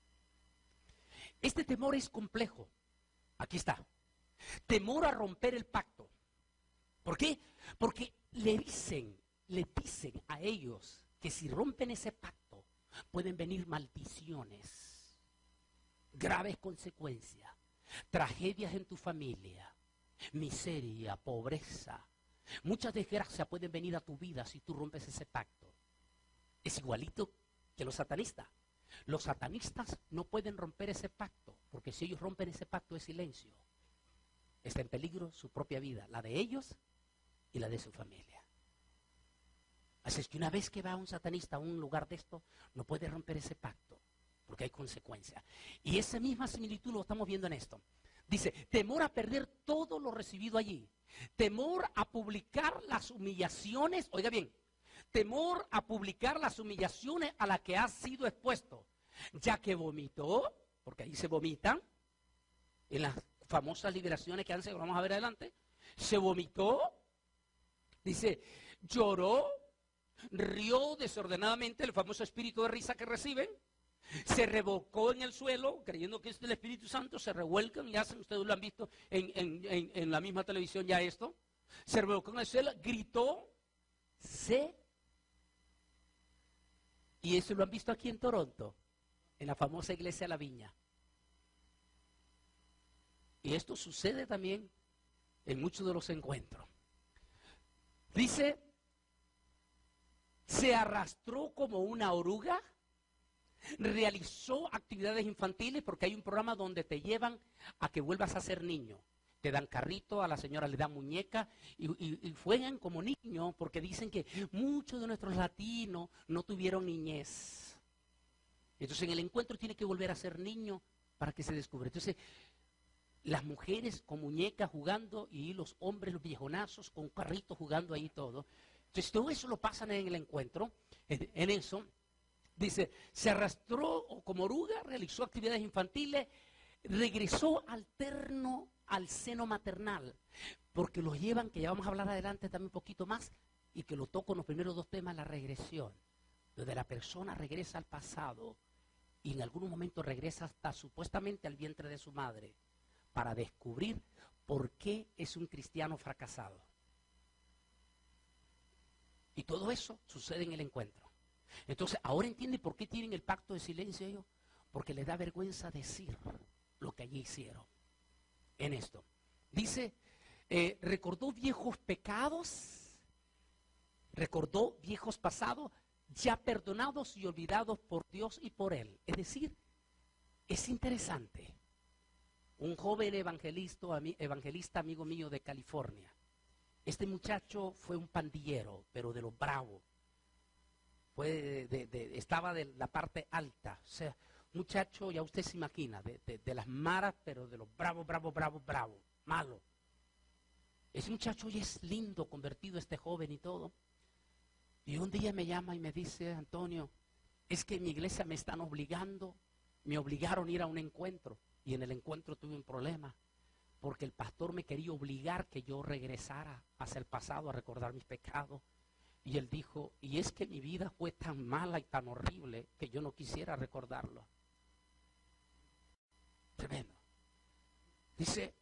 Este temor es complejo, aquí está, temor a romper el pacto. ¿Por qué? Porque le dicen, le dicen a ellos que si rompen ese pacto pueden venir maldiciones, graves consecuencias, tragedias en tu familia, miseria, pobreza. Muchas desgracias pueden venir a tu vida si tú rompes ese pacto. Es igualito que los satanistas. Los satanistas no pueden romper ese pacto, porque si ellos rompen ese pacto de silencio, está en peligro su propia vida, la de ellos y la de su familia. Así es que una vez que va un satanista a un lugar de esto, no puede romper ese pacto, porque hay consecuencias. Y esa misma similitud lo estamos viendo en esto. Dice, temor a perder todo lo recibido allí. Temor a publicar las humillaciones, oiga bien, temor a publicar las humillaciones a las que ha sido expuesto, ya que vomitó, porque ahí se vomitan, en las famosas liberaciones que hacen, vamos a ver adelante, se vomitó, dice, lloró, rió desordenadamente, el famoso espíritu de risa que reciben, se revolcó en el suelo, creyendo que es del Espíritu Santo, se revuelcan y hacen, ustedes lo han visto en, en, en, en la misma televisión ya esto, se revolcó en el suelo, gritó, se, y eso lo han visto aquí en Toronto, en la famosa iglesia La Viña. Y esto sucede también en muchos de los encuentros. Dice, se arrastró como una oruga, realizó actividades infantiles, porque hay un programa donde te llevan a que vuelvas a ser niño. Te dan carrito, a la señora le dan muñeca y, y, y juegan como niños, porque dicen que muchos de nuestros latinos no tuvieron niñez. Entonces en el encuentro tiene que volver a ser niño para que se descubra. Entonces las mujeres con muñecas jugando y los hombres, los viejonazos con carritos jugando ahí todo. Entonces todo eso lo pasan en el encuentro, en, en eso. Dice, se arrastró como oruga, realizó actividades infantiles, regresó alterno al seno maternal, porque los llevan, que ya vamos a hablar adelante también un poquito más, y que lo toco en los primeros dos temas, la regresión, donde la persona regresa al pasado y en algún momento regresa hasta supuestamente al vientre de su madre, para descubrir por qué es un cristiano fracasado. Y todo eso sucede en el encuentro. Entonces, ahora entiende por qué tienen el pacto de silencio ellos, porque les da vergüenza decir lo que allí hicieron. En esto, dice, eh, recordó viejos pecados, recordó viejos pasados, ya perdonados y olvidados por Dios y por Él. Es decir, es interesante. Un joven evangelista, evangelista amigo mío de California. Este muchacho fue un pandillero, pero de los bravos. Fue de, de, de, estaba de la parte alta, o sea, Muchacho, ya usted se imagina, de, de, de las maras, pero de los bravos, bravos, bravos, bravos, malo. Ese muchacho hoy es lindo, convertido este joven y todo. Y un día me llama y me dice, Antonio, es que en mi iglesia me están obligando, me obligaron a ir a un encuentro. Y en el encuentro tuve un problema, porque el pastor me quería obligar que yo regresara hacia el pasado a recordar mis pecados. Y él dijo, y es que mi vida fue tan mala y tan horrible que yo no quisiera recordarlo. Tremendo. Dice,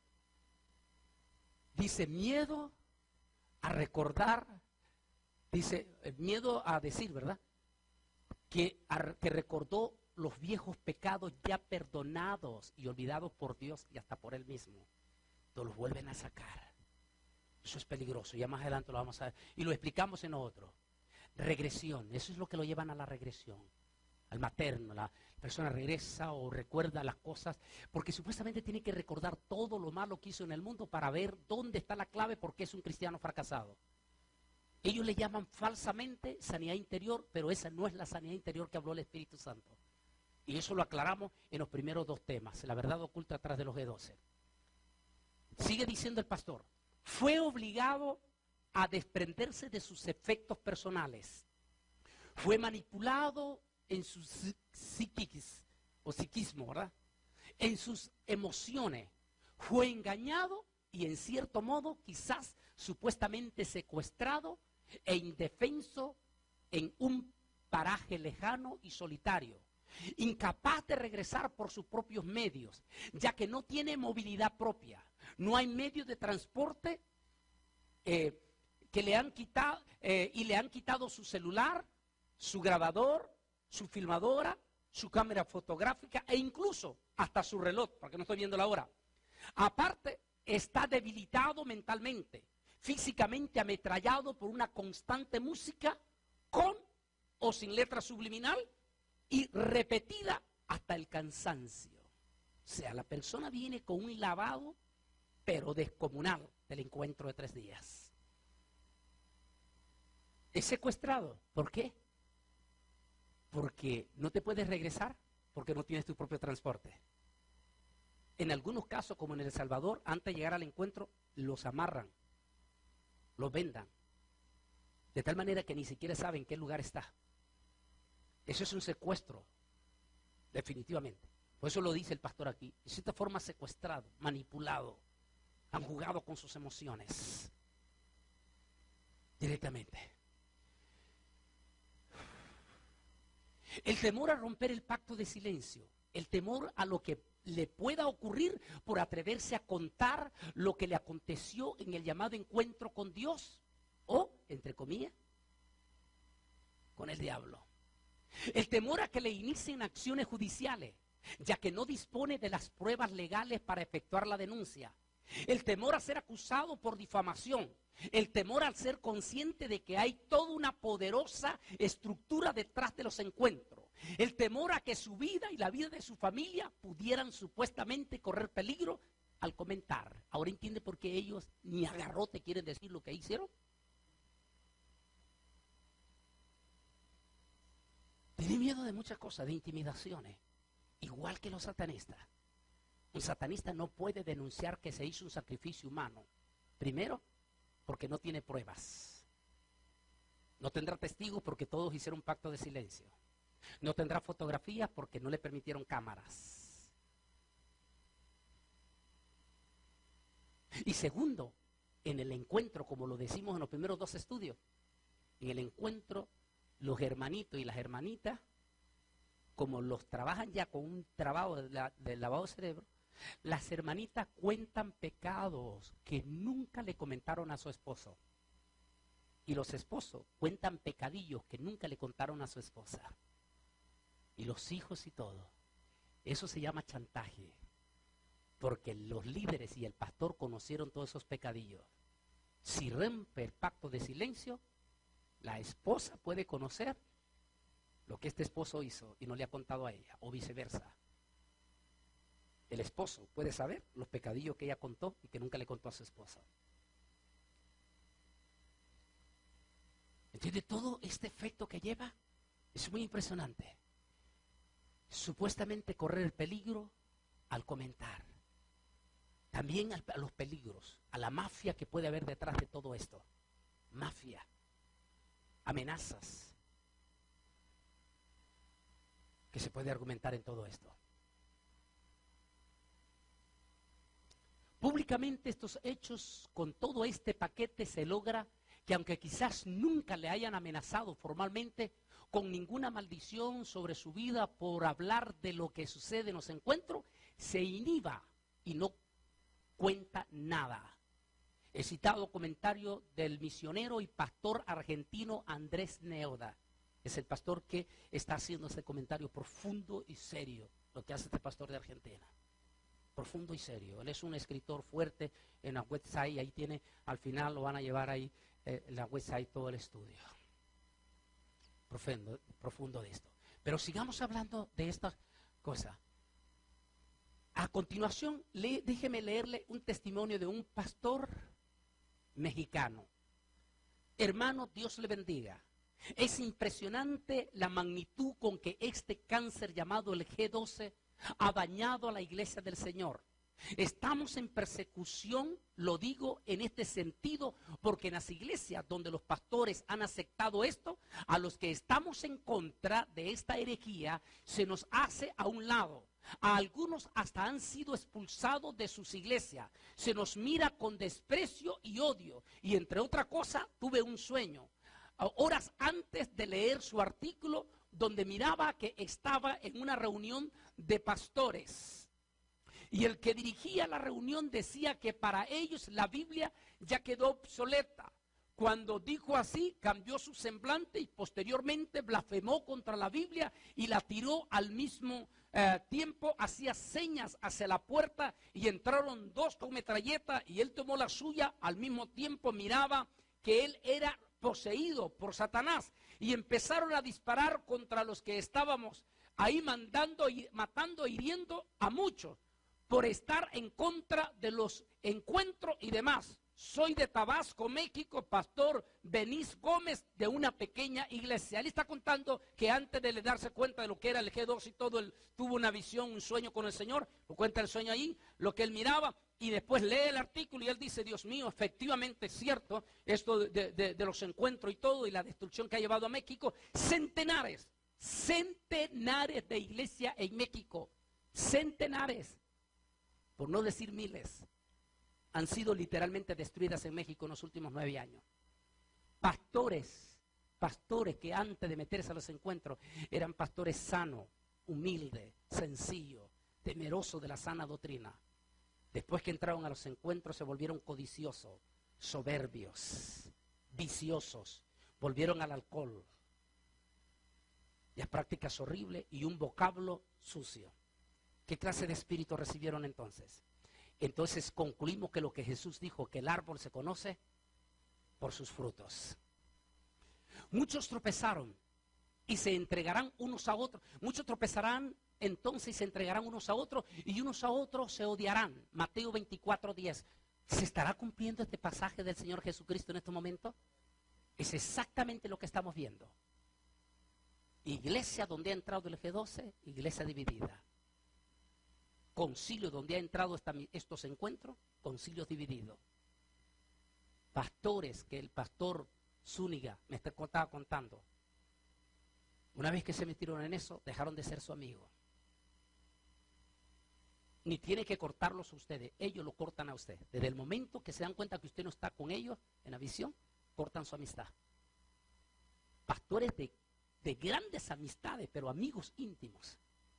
dice miedo a recordar, dice miedo a decir, ¿verdad? Que, a, que recordó los viejos pecados ya perdonados y olvidados por Dios y hasta por él mismo. Entonces los vuelven a sacar. Eso es peligroso, ya más adelante lo vamos a ver. Y lo explicamos en otro. Regresión, eso es lo que lo llevan a la regresión. Al materno, la persona regresa o recuerda las cosas, porque supuestamente tiene que recordar todo lo malo que hizo en el mundo para ver dónde está la clave porque es un cristiano fracasado. Ellos le llaman falsamente sanidad interior, pero esa no es la sanidad interior que habló el Espíritu Santo. Y eso lo aclaramos en los primeros dos temas, la verdad oculta atrás de los G doce. Sigue diciendo el pastor, fue obligado a desprenderse de sus efectos personales. Fue manipulado en su psiquis, o psiquismo, ¿verdad? En sus emociones. Fue engañado y en cierto modo quizás supuestamente secuestrado e indefenso en un paraje lejano y solitario. Incapaz de regresar por sus propios medios, ya que no tiene movilidad propia. No hay medios de transporte eh, que le han quitado eh, y le han quitado su celular, su grabador, su filmadora, su cámara fotográfica e incluso hasta su reloj, porque no estoy viendo la hora. Aparte, está debilitado mentalmente, físicamente ametrallado por una constante música con o sin letra subliminal y repetida hasta el cansancio. O sea, la persona viene con un lavado, pero descomunal, del encuentro de tres días. Es secuestrado. ¿Por qué? Porque no te puedes regresar porque no tienes tu propio transporte. En algunos casos, como en El Salvador, antes de llegar al encuentro, los amarran, los vendan, de tal manera que ni siquiera saben en qué lugar está. Eso es un secuestro, definitivamente. Por eso lo dice el pastor aquí. De cierta forma secuestrado, manipulado, han jugado con sus emociones directamente. El temor a romper el pacto de silencio, el temor a lo que le pueda ocurrir por atreverse a contar lo que le aconteció en el llamado encuentro con Dios o, entre comillas, con el diablo. El temor a que le inicien acciones judiciales, ya que no dispone de las pruebas legales para efectuar la denuncia. El temor a ser acusado por difamación. El temor al ser consciente de que hay toda una poderosa estructura detrás de los encuentros. El temor a que su vida y la vida de su familia pudieran supuestamente correr peligro al comentar. ¿Ahora entiende por qué ellos ni a garrote quieren decir lo que hicieron? Tiene miedo de muchas cosas, de intimidaciones, igual que los satanistas. Un satanista no puede denunciar que se hizo un sacrificio humano. Primero, porque no tiene pruebas. No tendrá testigos porque todos hicieron un pacto de silencio. No tendrá fotografías porque no le permitieron cámaras. Y segundo, en el encuentro, como lo decimos en los primeros dos estudios, en el encuentro, los hermanitos y las hermanitas, como los trabajan ya con un trabajo de, la, de lavado de cerebro, las hermanitas cuentan pecados que nunca le comentaron a su esposo. Y los esposos cuentan pecadillos que nunca le contaron a su esposa. Y los hijos y todo. Eso se llama chantaje. Porque los líderes y el pastor conocieron todos esos pecadillos. Si rompe el pacto de silencio, la esposa puede conocer lo que este esposo hizo y no le ha contado a ella, o viceversa. El esposo puede saber los pecadillos que ella contó y que nunca le contó a su esposa. ¿Entiende todo este efecto que lleva? Es muy impresionante. supuestamente correr el peligro al comentar. También a los peligros, a la mafia que puede haber detrás de todo esto. Mafia, amenazas que se puede argumentar en todo esto. Públicamente estos hechos, con todo este paquete, se logra que aunque quizás nunca le hayan amenazado formalmente con ninguna maldición sobre su vida por hablar de lo que sucede en los encuentros, se inhiba y no cuenta nada. El citado comentario del misionero y pastor argentino Andrés Neoda es el pastor que está haciendo ese comentario profundo y serio, lo que hace este pastor de Argentina. Profundo y serio. Él es un escritor fuerte en la website, ahí tiene, al final lo van a llevar ahí, eh, la website, todo el estudio. Profundo, profundo de esto. Pero sigamos hablando de esta cosa. A continuación, le, déjeme leerle un testimonio de un pastor mexicano. Hermano, Dios le bendiga. Es impresionante la magnitud con que este cáncer llamado el G doce ha dañado a la iglesia del Señor. Estamos en persecución, lo digo en este sentido, porque en las iglesias donde los pastores han aceptado esto, a los que estamos en contra de esta herejía, se nos hace a un lado. A algunos hasta han sido expulsados de sus iglesias. Se nos mira con desprecio y odio. Y entre otra cosa, tuve un sueño. Horas antes de leer su artículo, donde miraba que estaba en una reunión de pastores. Y el que dirigía la reunión decía que para ellos la Biblia ya quedó obsoleta. Cuando dijo así, cambió su semblante y posteriormente blasfemó contra la Biblia y la tiró al mismo eh, tiempo, hacía señas hacia la puerta y entraron dos con metralleta y él tomó la suya, al mismo tiempo miraba que él era poseído por Satanás y empezaron a disparar contra los que estábamos ahí mandando y matando, hiriendo a muchos por estar en contra de los encuentros y demás. Soy de Tabasco, México, pastor Benís Gómez, de una pequeña iglesia. Él está contando que antes de darse cuenta de lo que era el G doce y todo, él tuvo una visión, un sueño con el Señor. Lo cuenta el sueño ahí, lo que él miraba, y después lee el artículo y él dice, Dios mío, efectivamente es cierto, esto de, de, de los encuentros y todo, y la destrucción que ha llevado a México. Centenares, centenares de iglesias en México, centenares, por no decir miles, han sido literalmente destruidas en México en los últimos nueve años. Pastores, pastores que antes de meterse a los encuentros eran pastores sanos, humildes, sencillos, temerosos de la sana doctrina. Después que entraron a los encuentros se volvieron codiciosos, soberbios, viciosos, volvieron al alcohol y a prácticas horribles y un vocablo sucio. ¿Qué clase de espíritu recibieron entonces? Entonces concluimos que lo que Jesús dijo, que el árbol se conoce por sus frutos. Muchos tropezaron y se entregarán unos a otros. Muchos tropezarán entonces y se entregarán unos a otros y unos a otros se odiarán. Mateo veinticuatro, diez. ¿Se estará cumpliendo este pasaje del Señor Jesucristo en este momento? Es exactamente lo que estamos viendo. Iglesia donde ha entrado el G doce, iglesia dividida. Concilio donde ha entrado esta, estos encuentros, concilios divididos. Pastores que el pastor Zúñiga me estaba contando. Una vez que se metieron en eso, dejaron de ser su amigo. Ni tiene que cortarlos a ustedes, ellos lo cortan a usted. Desde el momento que se dan cuenta que usted no está con ellos en la visión, cortan su amistad. Pastores de, de grandes amistades, pero amigos íntimos.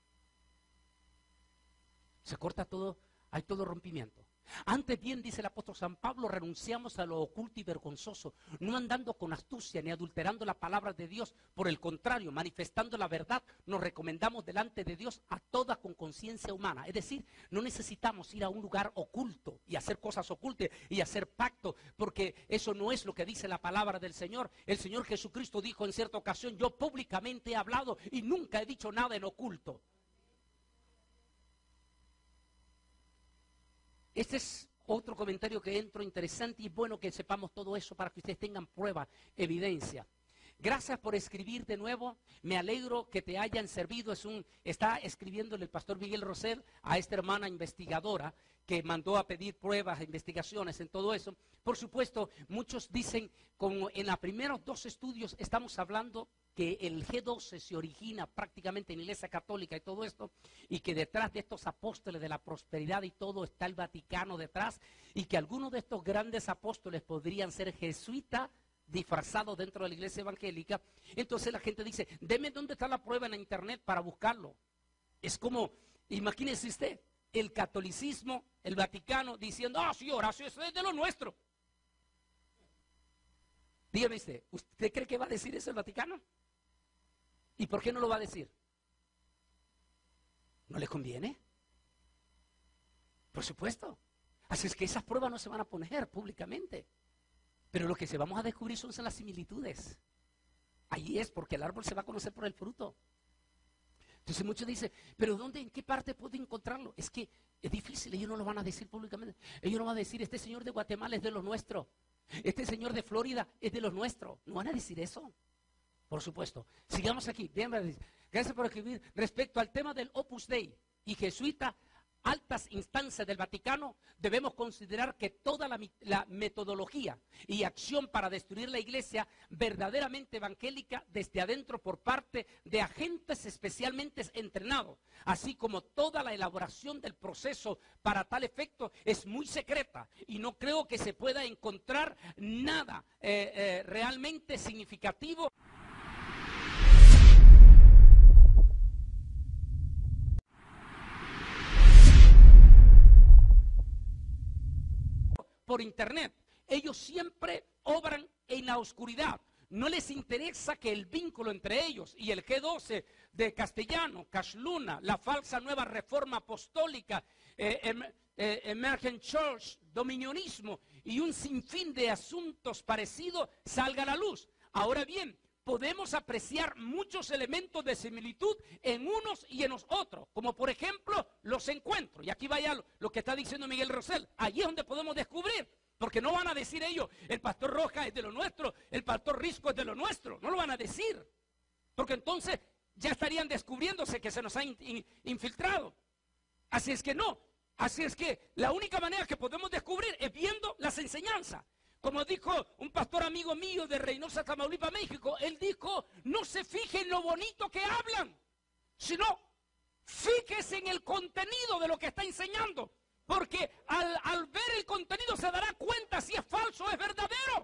Se corta todo, hay todo rompimiento. Antes bien, dice el apóstol San Pablo, renunciamos a lo oculto y vergonzoso, no andando con astucia ni adulterando la palabra de Dios. Por el contrario, manifestando la verdad, nos recomendamos delante de Dios a todas con conciencia humana. Es decir, no necesitamos ir a un lugar oculto y hacer cosas ocultas y hacer pactos, porque eso no es lo que dice la palabra del Señor. El Señor Jesucristo dijo en cierta ocasión, yo públicamente he hablado y nunca he dicho nada en oculto. Este es otro comentario que entro interesante y es bueno que sepamos todo eso para que ustedes tengan prueba, evidencia. gracias por escribir de nuevo. Me alegro que te hayan servido. Es un, está escribiéndole el pastor Miguel Rosell a esta hermana investigadora que mandó a pedir pruebas, investigaciones en todo eso. Por supuesto, muchos dicen, como en los primeros dos estudios estamos hablando que el G doce se origina prácticamente en la Iglesia Católica y todo esto, y que detrás de estos apóstoles de la prosperidad y todo está el Vaticano detrás, y que algunos de estos grandes apóstoles podrían ser jesuitas disfrazados dentro de la iglesia evangélica. Entonces la gente dice, deme dónde está la prueba en la internet para buscarlo. Es como, imagínese usted, el catolicismo, el Vaticano diciendo, ah, sí, Horacio, eso es de lo nuestro. Dígame usted, ¿usted cree que va a decir eso el Vaticano? ¿Y por qué no lo va a decir? ¿No le conviene? Por supuesto. Así es que esas pruebas no se van a poner públicamente. Pero lo que se vamos a descubrir son las similitudes. Ahí es, porque el árbol se va a conocer por el fruto. Entonces muchos dicen, pero ¿dónde, en qué parte puedo encontrarlo? Es que es difícil, ellos no lo van a decir públicamente. Ellos no van a decir, este señor de Guatemala es de los nuestros. Este señor de Florida es de los nuestros. No van a decir eso. Por supuesto. Sigamos aquí. Bien, gracias por escribir. Respecto al tema del Opus Dei y jesuita, altas instancias del Vaticano, debemos considerar que toda la, la metodología y acción para destruir la iglesia verdaderamente evangélica desde adentro por parte de agentes especialmente entrenados, así como toda la elaboración del proceso para tal efecto es muy secreta y no creo que se pueda encontrar nada eh, eh, realmente significativo. Por internet, ellos siempre obran en la oscuridad. No les interesa que el vínculo entre ellos y el G doce de Castellano, Cash Luna, la falsa nueva reforma apostólica, eh, em, eh, Emergent Church, dominionismo y un sinfín de asuntos parecidos salga a la luz. Ahora bien, podemos apreciar muchos elementos de similitud en unos y en los otros, como por ejemplo los encuentros. Y aquí vaya lo, lo que está diciendo Miguel Rosell. Allí es donde podemos descubrir, porque no van a decir ellos, el pastor Rojas es de lo nuestro, el pastor Risco es de lo nuestro. No lo van a decir, porque entonces ya estarían descubriéndose que se nos ha in, in, infiltrado. Así es que no, así es que la única manera que podemos descubrir es viendo las enseñanzas. Como dijo un pastor amigo mío de Reynosa, Tamaulipas, México, él dijo, no se fije en lo bonito que hablan, sino fíjese en el contenido de lo que está enseñando, porque al, al ver el contenido se dará cuenta si es falso o es verdadero.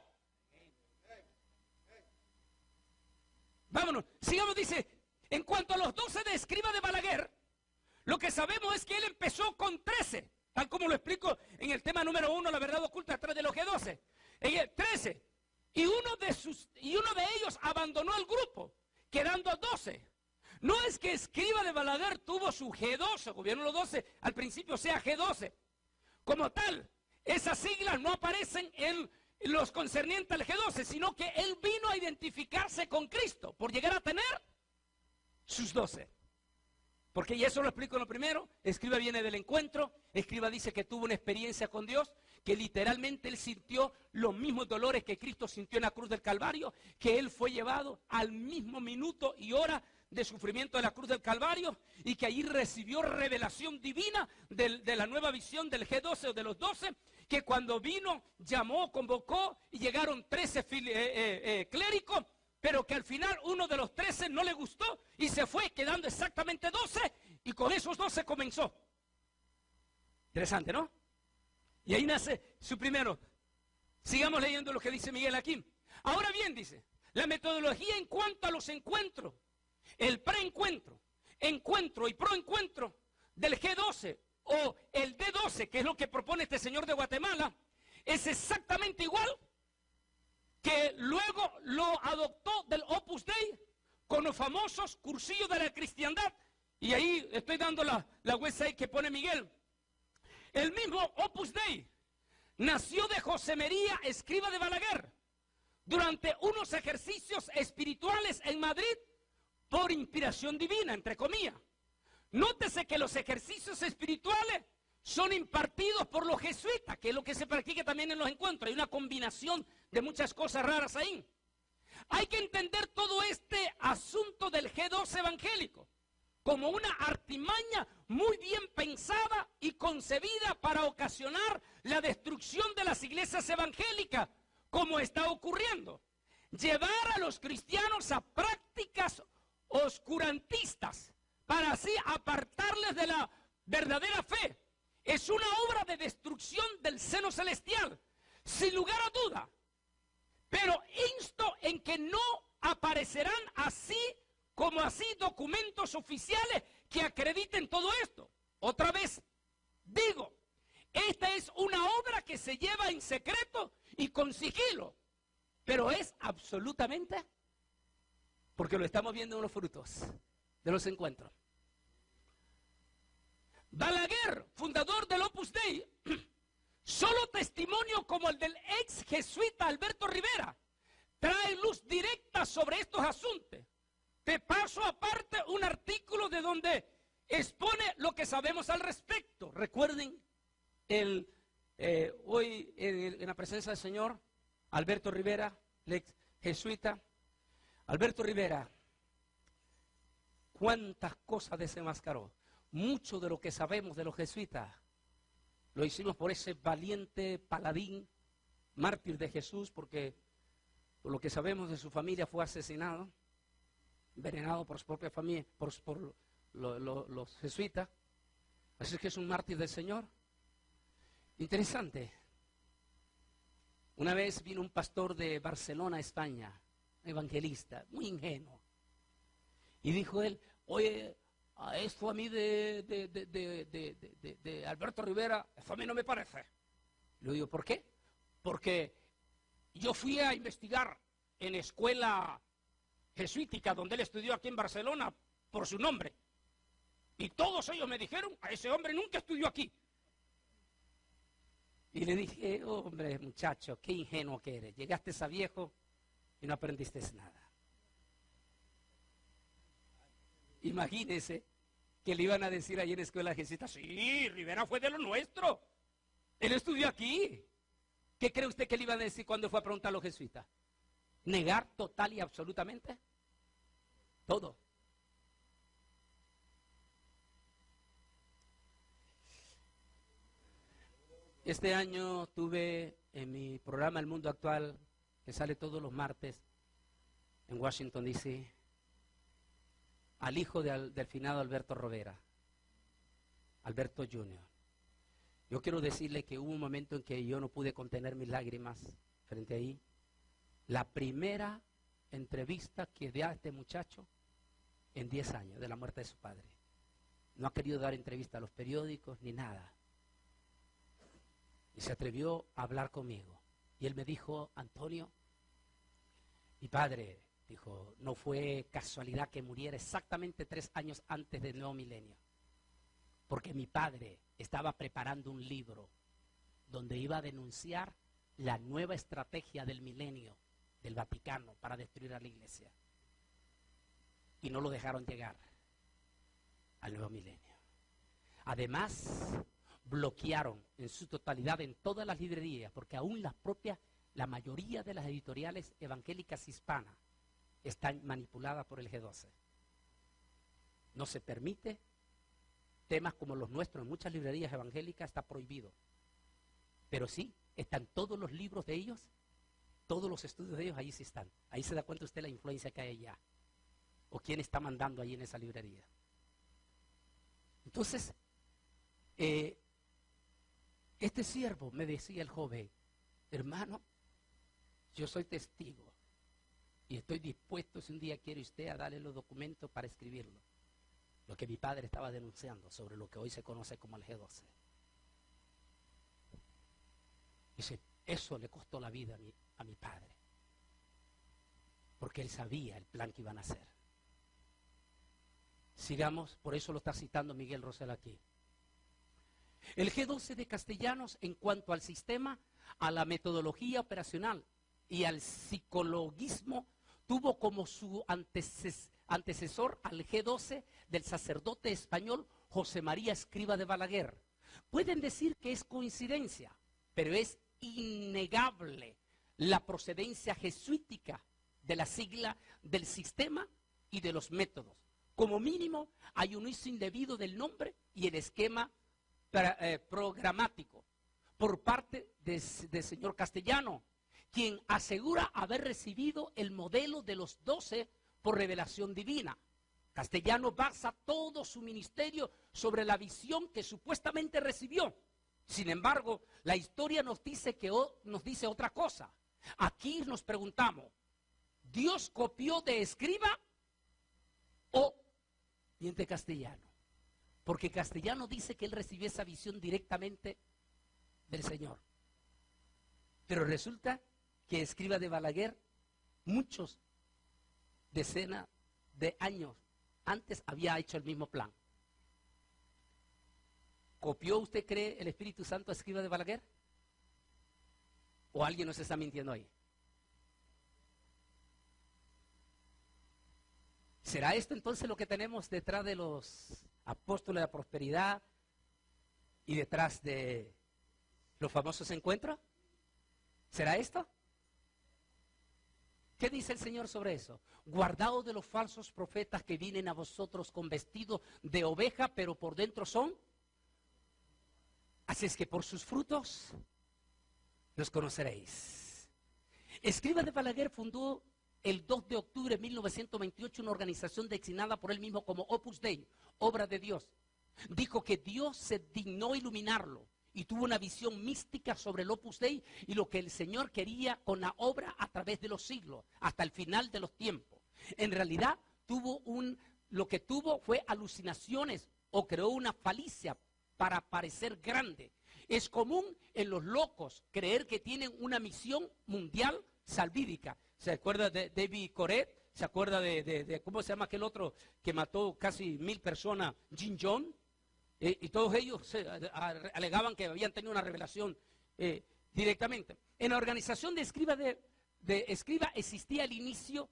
Vámonos, sigamos, dice, en cuanto a los doce de Escriba de Balaguer, lo que sabemos es que él empezó con trece, tal como lo explico en el tema número uno, la verdad oculta detrás de los G doce. En el trece, y uno, de sus, y uno de ellos abandonó el grupo, quedando doce. No es que Escriba de Balaguer tuvo su G doce, gobierno los doce, al principio sea G doce. Como tal, esas siglas no aparecen en los concernientes al G doce, sino que él vino a identificarse con Cristo, por llegar a tener sus doce. Porque y eso lo explico en lo primero. Escriba viene del encuentro. Escriba dice que tuvo una experiencia con Dios, que literalmente él sintió los mismos dolores que Cristo sintió en la cruz del Calvario, que él fue llevado al mismo minuto y hora de sufrimiento de la cruz del Calvario, y que allí recibió revelación divina de, de la nueva visión del G doce o de los doce, que cuando vino, llamó, convocó y llegaron trece eh, eh, eh, clérigos, pero que al final uno de los trece no le gustó y se fue, quedando exactamente doce, y con esos doce comenzó. Interesante, ¿no? Y ahí nace su primero. Sigamos leyendo lo que dice Miguel aquí. Ahora bien, dice, la metodología en cuanto a los encuentros, el preencuentro, encuentro y proencuentro del G doce o el D doce, que es lo que propone este señor de Guatemala, es exactamente igual que luego lo adoptó del Opus Dei con los famosos cursillos de la cristiandad. Y ahí estoy dando la, la website que pone Miguel. El mismo Opus Dei nació de José María Escriba de Balaguer durante unos ejercicios espirituales en Madrid por inspiración divina, entre comillas. Nótese que los ejercicios espirituales son impartidos por los jesuitas, que es lo que se practica también en los encuentros. Hay una combinación de muchas cosas raras ahí. Hay que entender todo este asunto del G doce evangélico como una artimaña muy bien pensada y concebida para ocasionar la destrucción de las iglesias evangélicas, como está ocurriendo. Llevar a los cristianos a prácticas oscurantistas para así apartarles de la verdadera fe. Es una obra de destrucción del seno celestial, sin lugar a duda. Pero insto en que no aparecerán así como así documentos oficiales que acrediten todo esto. Otra vez digo, esta es una obra que se lleva en secreto y con sigilo, pero es absolutamente, porque lo estamos viendo en los frutos de los encuentros. Balaguer, fundador del Opus Dei, solo testimonio como el del ex jesuita Alberto Rivera, trae luz directa sobre estos asuntos. Te paso aparte un artículo de donde expone lo que sabemos al respecto. Recuerden, el, eh, hoy en, en la presencia del Señor, Alberto Rivera, el ex jesuita. Alberto Rivera, cuántas cosas desenmascaró. Mucho de lo que sabemos de los jesuitas lo hicimos por ese valiente paladín, mártir de Jesús, porque por lo que sabemos de su familia fue asesinado, envenenado por su propia familia, por, por lo, lo, los jesuitas. Así que es un mártir del Señor. Interesante. Una vez vino un pastor de Barcelona, España, evangelista, muy ingenuo, y dijo él: oye, a esto a mí de, de, de, de, de, de, de Alberto Rivera, eso a mí no me parece. Le digo, ¿por qué? Porque yo fui a investigar en escuela jesuítica donde él estudió aquí en Barcelona por su nombre, y todos ellos me dijeron: a ese hombre nunca estudió aquí. Y le dije: hombre, muchacho, qué ingenuo que eres, llegaste a viejo y no aprendiste nada. Imagínese que le iban a decir ahí en la escuela jesuita: sí, Rivera fue de lo nuestro, él estudió aquí. ¿Qué cree usted que le iban a decir cuando fue a preguntar a los jesuitas? Negar total y absolutamente todo. Este año tuve en mi programa El Mundo Actual, que sale todos los martes en Washington, D C, al hijo de, del finado Alberto Rivera, Alberto junior Yo quiero decirle que hubo un momento en que yo no pude contener mis lágrimas frente a ahí. La primera entrevista que dio a este muchacho en diez años de la muerte de su padre. No ha querido dar entrevista a los periódicos ni nada. Y se atrevió a hablar conmigo. Y él me dijo: Antonio, mi padre, dijo, no fue casualidad que muriera exactamente tres años antes del nuevo milenio. Porque mi padre estaba preparando un libro donde iba a denunciar la nueva estrategia del milenio del Vaticano para destruir a la iglesia. Y no lo dejaron llegar al nuevo milenio. Además, bloquearon en su totalidad en todas las librerías, porque aún las propias, la mayoría de las editoriales evangélicas hispanas están manipuladas por el G doce. No se permite. Temas como los nuestros en muchas librerías evangélicas está prohibido. Pero sí, están todos los libros de ellos, todos los estudios de ellos, ahí sí están. Ahí se da cuenta usted la influencia que hay allá, o quién está mandando ahí en esa librería. Entonces, eh, este siervo me decía, el joven: hermano, yo soy testigo y estoy dispuesto, si un día quiere usted, a darle los documentos para escribirlo. Lo que mi padre estaba denunciando sobre lo que hoy se conoce como el G doce. Dice, eso le costó la vida a mi, a mi padre, porque él sabía el plan que iban a hacer. Sigamos, por eso lo está citando Miguel Rosell aquí. El G doce de Castellanos, en cuanto al sistema, a la metodología operacional y al psicologismo, tuvo como su antecesor, antecesor al G doce del sacerdote español José María Escriba de Balaguer. Pueden decir que es coincidencia, pero es innegable la procedencia jesuítica de la sigla, del sistema y de los métodos. Como mínimo, hay un uso indebido del nombre y el esquema pra, eh, programático por parte del de señor Castellano, quien asegura haber recibido el modelo de los doce por revelación divina. Castellano basa todo su ministerio sobre la visión que supuestamente recibió. Sin embargo, la historia nos dice, que, nos dice otra cosa. Aquí nos preguntamos, ¿Dios copió de Escriba o bien de Castellano? Porque Castellano dice que él recibió esa visión directamente del Señor. Pero resulta que Escriba de Balaguer, muchos decenas de años antes había hecho el mismo plan. ¿Copió, usted cree, el Espíritu Santo a Escriba de Balaguer? ¿O alguien nos está mintiendo ahí? ¿Será esto entonces lo que tenemos detrás de los apóstoles de la prosperidad y detrás de los famosos encuentros? ¿Será esto? ¿Qué dice el Señor sobre eso? Guardaos de los falsos profetas que vienen a vosotros con vestido de oveja, pero por dentro son. Así es que por sus frutos los conoceréis. Escriba de Balaguer fundó el dos de octubre de mil novecientos veintiocho una organización designada por él mismo como Opus Dei, obra de Dios. Dijo que Dios se dignó iluminarlo y tuvo una visión mística sobre el Opus Dei y lo que el Señor quería con la obra a través de los siglos, hasta el final de los tiempos. En realidad, tuvo un, lo que tuvo fue alucinaciones o creó una falicia para parecer grande. Es común en los locos creer que tienen una misión mundial salvífica. ¿Se acuerda de David Coret? ¿Se acuerda de, de, de cómo se llama aquel otro que mató casi mil personas, Jim Jones? Eh, y todos ellos se, a, a, alegaban que habían tenido una revelación eh, directamente. En la organización de Escriba, de, de Escriba existía al inicio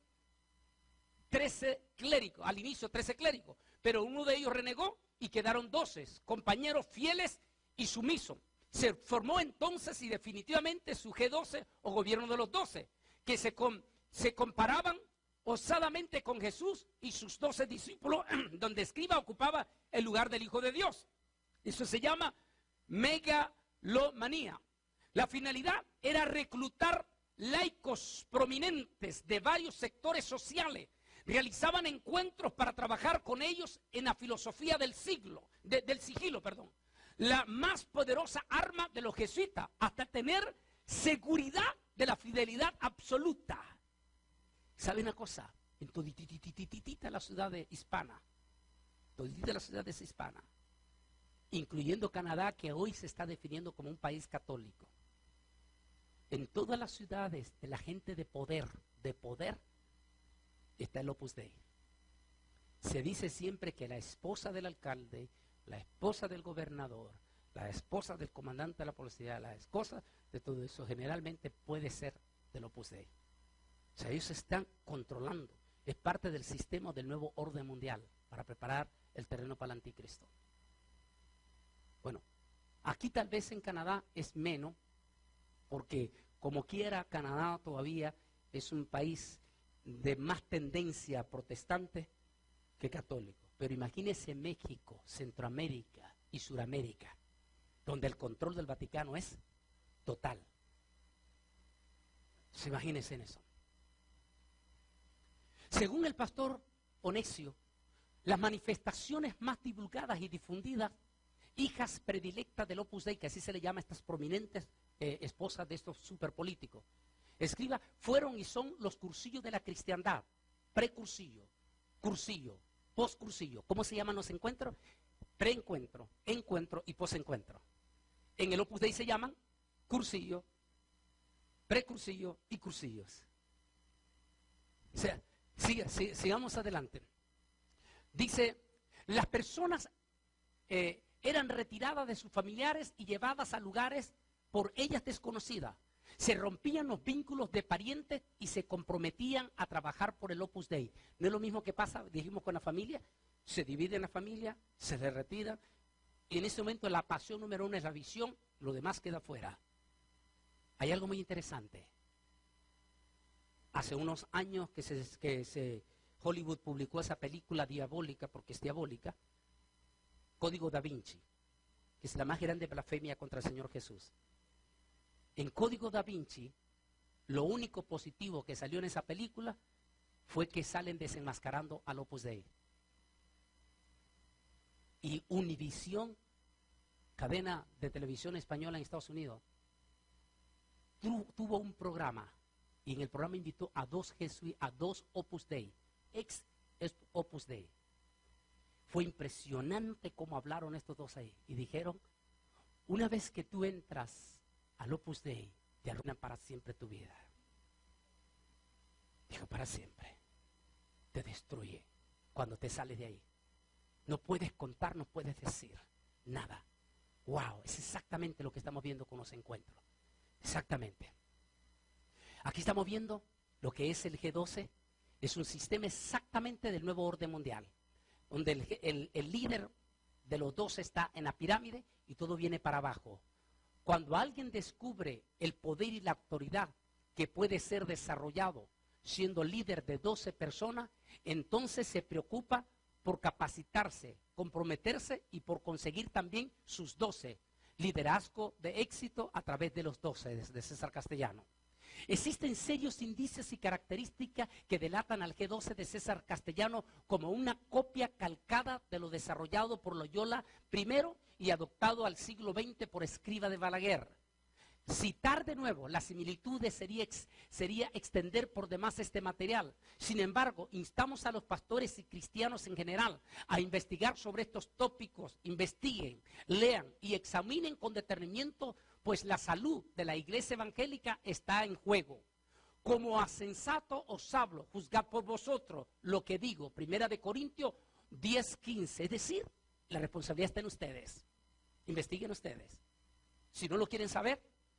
trece clérigos, al inicio trece clérigos, pero uno de ellos renegó y quedaron doce, compañeros fieles y sumisos. Se formó entonces y definitivamente su G doce o gobierno de los doce, que se, com, se comparaban osadamente con Jesús y sus doce discípulos, donde Escriba ocupaba el lugar del Hijo de Dios. Eso se llama megalomanía. La finalidad era reclutar laicos prominentes de varios sectores sociales. Realizaban encuentros para trabajar con ellos en la filosofía del siglo, de, del sigilo, perdón. La más poderosa arma de los jesuitas, hasta tener seguridad de la fidelidad absoluta. ¿Sabe una cosa? En todititititita la ciudad de hispana, toditita la ciudad es hispana, incluyendo Canadá, que hoy se está definiendo como un país católico. En todas las ciudades de la gente de poder, de poder, está el Opus Dei. Se dice siempre que la esposa del alcalde, la esposa del gobernador, la esposa del comandante de la policía, la esposa de todo eso, generalmente puede ser del Opus Dei. O sea, ellos están controlando. Es parte del sistema del nuevo orden mundial para preparar el terreno para el anticristo. Bueno, aquí tal vez en Canadá es menos, porque como quiera, Canadá todavía es un país de más tendencia protestante que católico. Pero imagínense México, Centroamérica y Suramérica, donde el control del Vaticano es total. Se imagínense en eso. Según el pastor Onesio, las manifestaciones más divulgadas y difundidas, hijas predilectas del Opus Dei, que así se le llama a estas prominentes eh, esposas de estos superpolíticos, Escriba, fueron y son los cursillos de la cristiandad, precursillo, cursillo, poscursillo. ¿Cómo se llaman los encuentros? Preencuentro, encuentro y posencuentro. En el Opus Dei se llaman cursillo, precursillo y cursillos. O sea, siga, siga, sigamos adelante. Dice, las personas eh, eran retiradas de sus familiares y llevadas a lugares por ellas desconocidas. Se rompían los vínculos de parientes y se comprometían a trabajar por el Opus Dei. ¿No es lo mismo que pasa, dijimos, con la familia? Se divide en la familia, se le retira, y en ese momento la pasión número uno es la visión, lo demás queda fuera. Hay algo muy interesante. hace unos años que, se, que se, Hollywood publicó esa película diabólica, porque es diabólica, Código Da Vinci, que es la más grande blasfemia contra el Señor Jesús. En Código Da Vinci, lo único positivo que salió en esa película fue que salen desenmascarando al Opus Dei. Y Univisión, cadena de televisión española en Estados Unidos, tu, tuvo un programa, y en el programa invitó a dos, Jesuí, a dos Opus Dei, ex Opus Dei. Fue impresionante cómo hablaron estos dos ahí, y dijeron, una vez que tú entras al Opus Dei, te arruinan para siempre tu vida. Dijo, para siempre. Te destruye cuando te sales de ahí. No puedes contar, no puedes decir nada. Wow, es exactamente lo que estamos viendo con los encuentros. Exactamente. Aquí estamos viendo lo que es el G doce. Es un sistema exactamente del nuevo orden mundial, donde el, el, el líder de los doce está en la pirámide y todo viene para abajo. Cuando alguien descubre el poder y la autoridad que puede ser desarrollado siendo líder de doce personas, entonces se preocupa por capacitarse, comprometerse y por conseguir también sus doce. Liderazgo de éxito a través de los doce de César Castellano. Existen serios indicios y características que delatan al G doce de César Castellano como una copia calcada de lo desarrollado por Loyola primero y adoptado al siglo veinte por Escrivá de Balaguer. Citar de nuevo las similitudes sería, ex, sería extender por demás este material. Sin embargo, instamos a los pastores y cristianos en general a investigar sobre estos tópicos, investiguen, lean y examinen con detenimiento, pues la salud de la iglesia evangélica está en juego. Como a sensato os hablo, juzgad por vosotros lo que digo. Primera de Corintios diez, quince. Es decir, la responsabilidad está en ustedes. Investiguen ustedes. Si no lo quieren saber,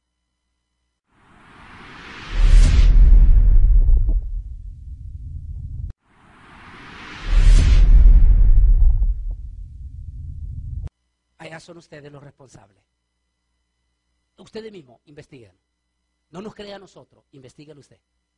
allá son ustedes los responsables. Ustedes mismos investiguen. No nos crea a nosotros, investiguen usted.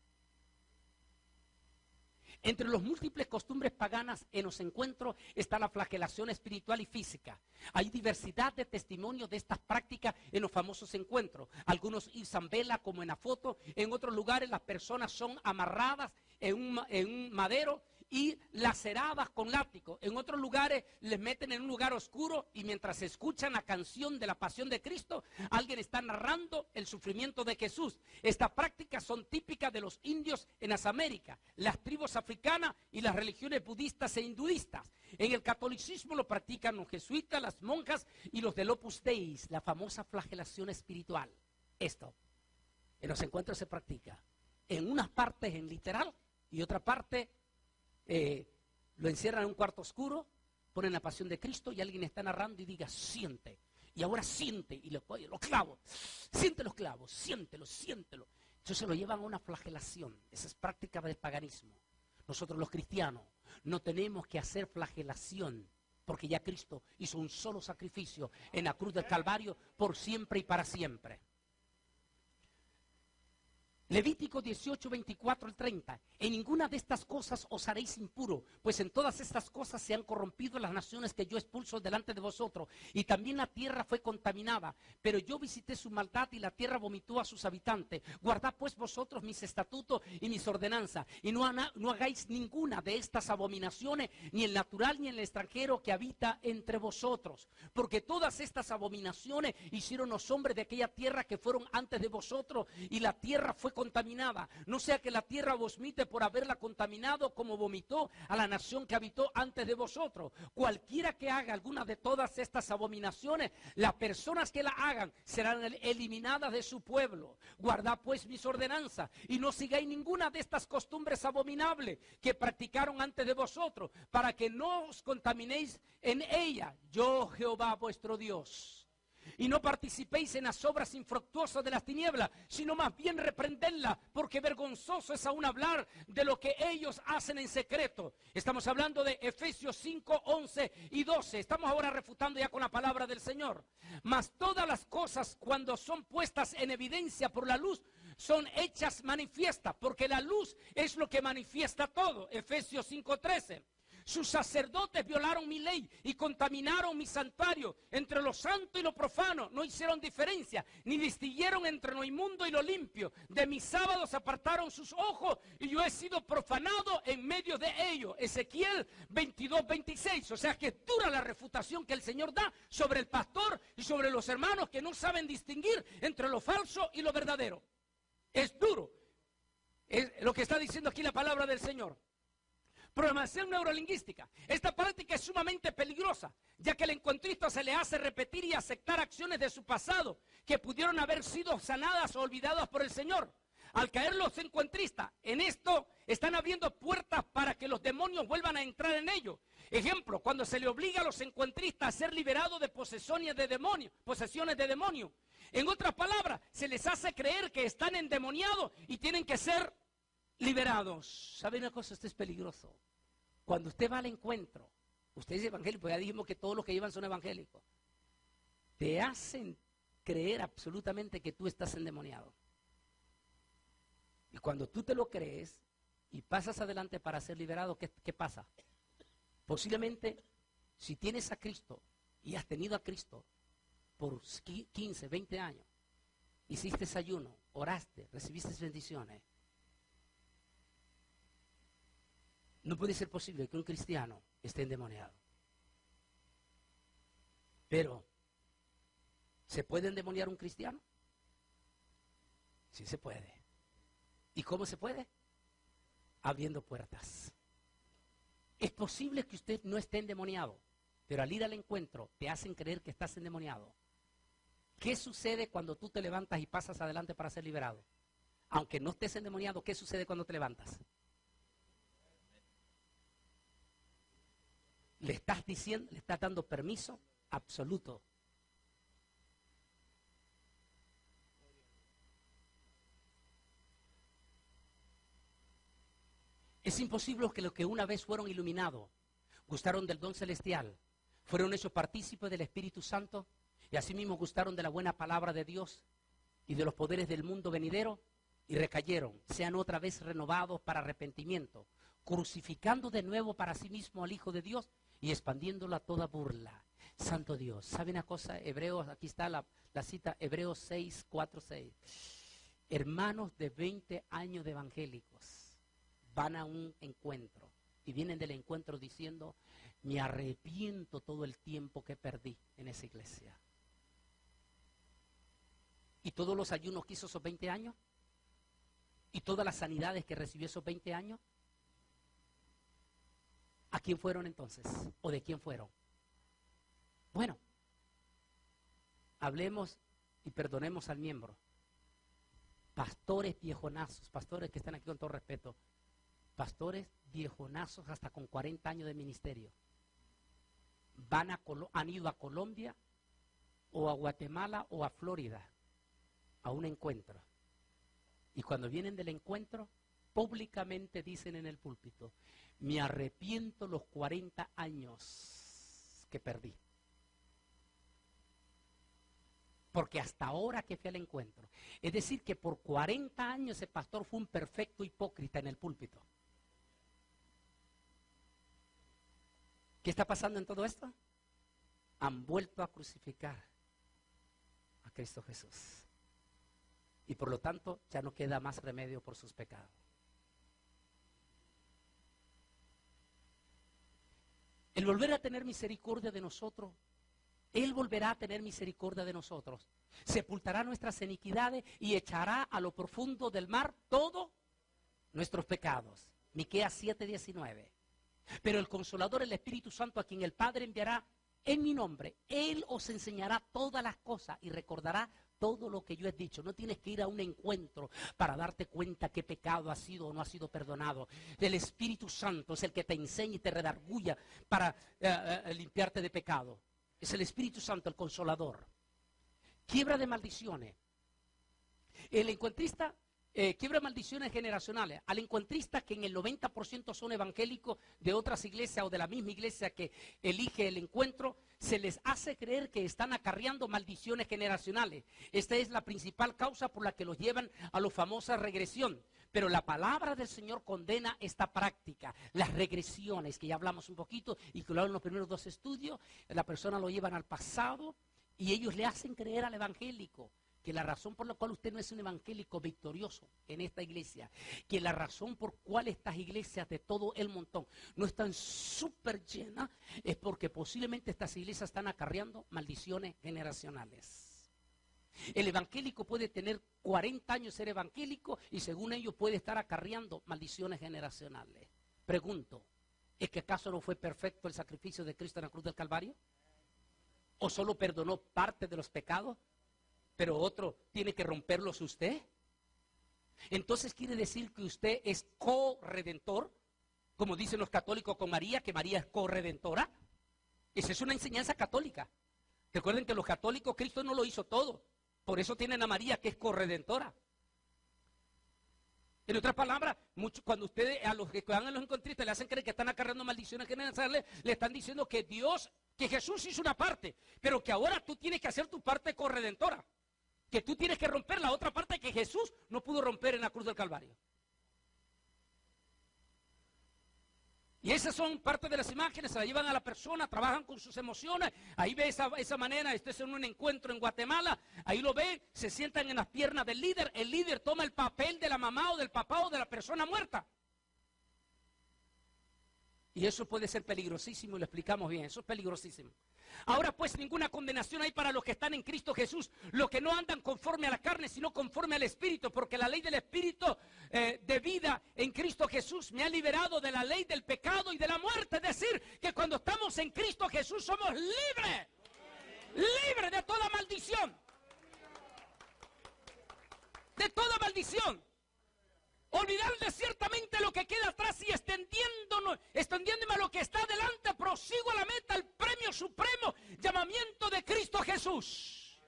Entre los múltiples costumbres paganas en los encuentros está la flagelación espiritual y física. Hay diversidad de testimonios de estas prácticas en los famosos encuentros. Algunos izan vela como en la foto, en otros lugares las personas son amarradas en un, en un madero y laceradas con látigo. En otros lugares les meten en un lugar oscuro y mientras escuchan la canción de la pasión de Cristo, alguien está narrando el sufrimiento de Jesús. Estas prácticas son típicas de los indios en las Américas, las tribus africanas y las religiones budistas e hinduistas. En el catolicismo lo practican los jesuitas, las monjas y los del Opus Dei, la famosa flagelación espiritual. Esto en los encuentros se practica. En unas partes en literal y otra parte Eh, lo encierran en un cuarto oscuro, ponen la pasión de Cristo y alguien está narrando y diga, siente, y ahora siente, y lo, los clavos, siente los clavos, siéntelo, siéntelo. Entonces lo llevan a una flagelación. Esa es práctica del paganismo. Nosotros los cristianos no tenemos que hacer flagelación, porque ya Cristo hizo un solo sacrificio en la cruz del Calvario por siempre y para siempre. Levítico dieciocho, veinticuatro al treinta. En ninguna de estas cosas os haréis impuro, pues en todas estas cosas se han corrompido las naciones que yo expulso delante de vosotros, y también la tierra fue contaminada, pero yo visité su maldad y la tierra vomitó a sus habitantes. Guardad pues vosotros mis estatutos y mis ordenanzas, y no, no hagáis ninguna de estas abominaciones, ni el natural ni el extranjero que habita entre vosotros, porque todas estas abominaciones hicieron los hombres de aquella tierra que fueron antes de vosotros, y la tierra fue contaminada. No sea que la tierra vomite por haberla contaminado como vomitó a la nación que habitó antes de vosotros. Cualquiera que haga alguna de todas estas abominaciones, las personas que la hagan serán eliminadas de su pueblo. Guardad pues mis ordenanzas y no sigáis ninguna de estas costumbres abominables que practicaron antes de vosotros, para que no os contaminéis en ella. Yo, Jehová vuestro Dios. Y no participéis en las obras infructuosas de las tinieblas, sino más bien reprendedlas, porque vergonzoso es aún hablar de lo que ellos hacen en secreto. Estamos hablando de Efesios cinco, once y doce. Estamos ahora refutando ya con la palabra del Señor. Mas todas las cosas, cuando son puestas en evidencia por la luz, son hechas manifiestas, porque la luz es lo que manifiesta todo. Efesios cinco, trece. Sus sacerdotes violaron mi ley y contaminaron mi santuario. Entre lo santo y lo profano no hicieron diferencia, ni distinguieron entre lo inmundo y lo limpio. De mis sábados apartaron sus ojos y yo he sido profanado en medio de ellos. Ezequiel veintidós, veintiséis. O sea que es dura la refutación que el Señor da sobre el pastor y sobre los hermanos que no saben distinguir entre lo falso y lo verdadero. Es duro. Es lo que está diciendo aquí la palabra del Señor. Programación neurolingüística. Esta práctica es sumamente peligrosa, ya que al encontrista se le hace repetir y aceptar acciones de su pasado que pudieron haber sido sanadas o olvidadas por el Señor. Al caer los encuentristas en esto, están abriendo puertas para que los demonios vuelvan a entrar en ellos. Ejemplo, cuando se le obliga a los encuentristas a ser liberados de posesiones de demonios, posesiones de demonios. En otras palabras, se les hace creer que están endemoniados y tienen que ser liberados. ¿Sabe una cosa? Esto es peligroso. Cuando usted va al encuentro, usted es evangélico, ya dijimos que todos los que llevan son evangélicos. Te hacen creer absolutamente que tú estás endemoniado. Y cuando tú te lo crees y pasas adelante para ser liberado, ¿qué, qué pasa? Posiblemente, si tienes a Cristo y has tenido a Cristo por quince, veinte años, hiciste ayuno, oraste, recibiste bendiciones, no puede ser posible que un cristiano esté endemoniado. Pero, ¿se puede endemoniar un cristiano? Sí se puede. ¿Y cómo se puede? Abriendo puertas. Es posible que usted no esté endemoniado, pero al ir al encuentro te hacen creer que estás endemoniado. ¿Qué sucede cuando tú te levantas y pasas adelante para ser liberado? Aunque no estés endemoniado, ¿qué sucede cuando te levantas? Le estás diciendo, le estás dando permiso absoluto. Es imposible que los que una vez fueron iluminados, gustaron del don celestial, fueron hechos partícipes del Espíritu Santo y asimismo gustaron de la buena palabra de Dios y de los poderes del mundo venidero y recayeron, sean otra vez renovados para arrepentimiento, crucificando de nuevo para sí mismo al Hijo de Dios y expandiéndolo a toda burla. Santo Dios. ¿Sabe una cosa? Hebreos, aquí está la, la cita, Hebreos seis, cuatro, seis. Hermanos de veinte años de evangélicos van a un encuentro y vienen del encuentro diciendo, me arrepiento todo el tiempo que perdí en esa iglesia. ¿Y todos los ayunos que hizo esos veinte años? ¿Y todas las sanidades que recibió esos veinte años? ¿A quién fueron entonces? ¿O de quién fueron? Bueno, hablemos y perdonemos al miembro. Pastores viejonazos, pastores que están aquí con todo respeto, pastores viejonazos hasta con cuarenta años de ministerio, van a Colo- han ido a Colombia o a Guatemala o a Florida a un encuentro. Y cuando vienen del encuentro, públicamente dicen en el púlpito, me arrepiento los cuarenta años que perdí. Porque hasta ahora que fui al encuentro. Es decir, que por cuarenta años ese pastor fue un perfecto hipócrita en el púlpito. ¿Qué está pasando en todo esto? Han vuelto a crucificar a Cristo Jesús. Y por lo tanto ya no queda más remedio por sus pecados. El volver a tener misericordia de nosotros, Él volverá a tener misericordia de nosotros. Sepultará nuestras iniquidades y echará a lo profundo del mar todos nuestros pecados. Miqueas siete, diecinueve. Pero el Consolador, el Espíritu Santo, a quien el Padre enviará en mi nombre, Él os enseñará todas las cosas y recordará todo lo que yo he dicho. No tienes que ir a un encuentro para darte cuenta qué pecado ha sido o no ha sido perdonado. El Espíritu Santo es el que te enseña y te redarguya para eh, eh, limpiarte de pecado. Es el Espíritu Santo, el Consolador. Quiebra de maldiciones. El encuentrista eh, quiebra maldiciones generacionales. Al encuentrista, que en el noventa por ciento son evangélicos de otras iglesias o de la misma iglesia que elige el encuentro, se les hace creer que están acarreando maldiciones generacionales. Esta es la principal causa por la que los llevan a la famosa regresión. Pero la palabra del Señor condena esta práctica, las regresiones, que ya hablamos un poquito y que lo hablamos en los primeros dos estudios. La persona lo llevan al pasado y ellos le hacen creer al evangélico que la razón por la cual usted no es un evangélico victorioso en esta iglesia, que la razón por cual estas iglesias de todo el montón no están súper llenas, es porque posiblemente estas iglesias están acarreando maldiciones generacionales. El evangélico puede tener cuarenta años ser evangélico y según ellos puede estar acarreando maldiciones generacionales. Pregunto, ¿es que acaso no fue perfecto el sacrificio de Cristo en la cruz del Calvario? ¿O solo perdonó parte de los pecados? Pero otro tiene que romperlos usted. Entonces quiere decir que usted es corredentor, como dicen los católicos con María, que María es corredentora. Esa es una enseñanza católica. Recuerden que los católicos, Cristo no lo hizo todo. Por eso tienen a María, que es corredentora. En otras palabras, mucho, cuando ustedes a los que van a los encontristas le hacen creer que están acarreando maldiciones generacionales, le están diciendo que Dios, que Jesús hizo una parte, pero que ahora tú tienes que hacer tu parte corredentora. Que tú tienes que romper la otra parte que Jesús no pudo romper en la cruz del Calvario. Y esas son parte de las imágenes, se la llevan a la persona, trabajan con sus emociones. Ahí ve esa, esa manera, este es en un encuentro en Guatemala, ahí lo ve, se sientan en las piernas del líder, el líder toma el papel de la mamá o del papá o de la persona muerta. Y eso puede ser peligrosísimo, y lo explicamos bien, eso es peligrosísimo. Ahora pues ninguna condenación hay para los que están en Cristo Jesús, los que no andan conforme a la carne, sino conforme al Espíritu, porque la ley del Espíritu eh, de vida en Cristo Jesús me ha liberado de la ley del pecado y de la muerte. Es decir, que cuando estamos en Cristo Jesús somos libres, libres de toda maldición, de toda maldición. Olvidarle ciertamente lo que queda atrás y extendiéndonos, extendiéndome a lo que está adelante, prosigo a la meta, el premio supremo, llamamiento de Cristo Jesús.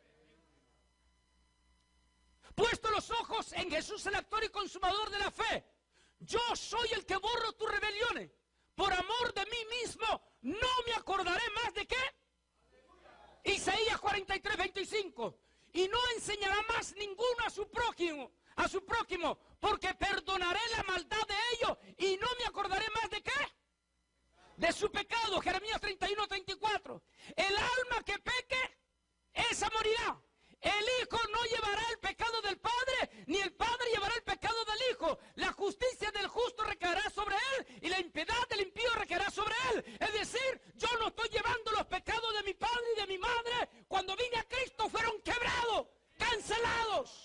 Puesto los ojos en Jesús, el autor y consumador de la fe, yo soy el que borro tus rebeliones, por amor de mí mismo, no me acordaré más de qué. Isaías cuarenta y tres, veinticinco, y no enseñará más ninguno a su prójimo, a su prójimo, porque perdonaré la maldad de ellos y no me acordaré más de qué, de su pecado. Jeremías treinta y uno, treinta y cuatro. El alma que peque, esa morirá. El hijo no llevará el pecado del padre, ni el padre llevará el pecado del hijo. La justicia del justo recaerá sobre él y la impiedad del impío recaerá sobre él. Es decir, yo no estoy llevando los pecados de mi padre y de mi madre. Cuando vine a Cristo fueron quebrados, cancelados.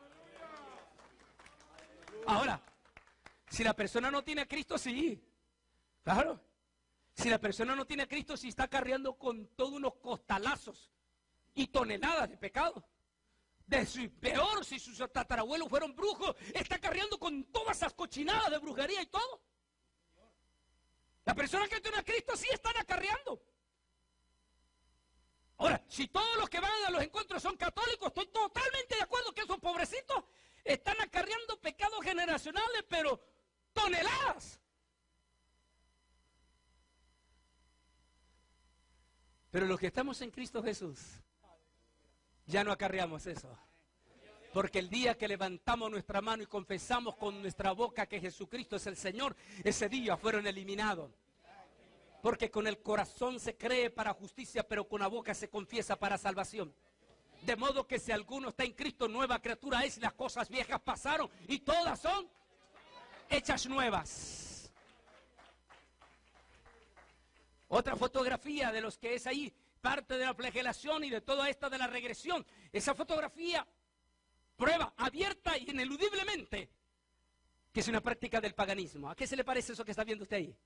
Ahora, si la persona no tiene a Cristo, sí, claro. Si la persona no tiene a Cristo, sí está cargando con todos unos costalazos y toneladas de pecado. De su peor, si sus tatarabuelos fueron brujos, está cargando con todas esas cochinadas de brujería y todo. La persona que tiene a Cristo sí están acarreando. Ahora, si todos los que van a los encuentros son católicos, estoy totalmente de acuerdo que esos pobrecitos están acarreando pecados generacionales, pero toneladas. Pero los que estamos en Cristo Jesús, ya no acarreamos eso. Porque el día que levantamos nuestra mano y confesamos con nuestra boca que Jesucristo es el Señor, ese día fueron eliminados. Porque con el corazón se cree para justicia, pero con la boca se confiesa para salvación. De modo que si alguno está en Cristo, nueva criatura es, las cosas viejas pasaron y todas son hechas nuevas. Otra fotografía de los que es ahí, parte de la flagelación y de toda esta de la regresión. Esa fotografía prueba abierta y ineludiblemente que es una práctica del paganismo. ¿A qué se le parece eso que está viendo usted ahí?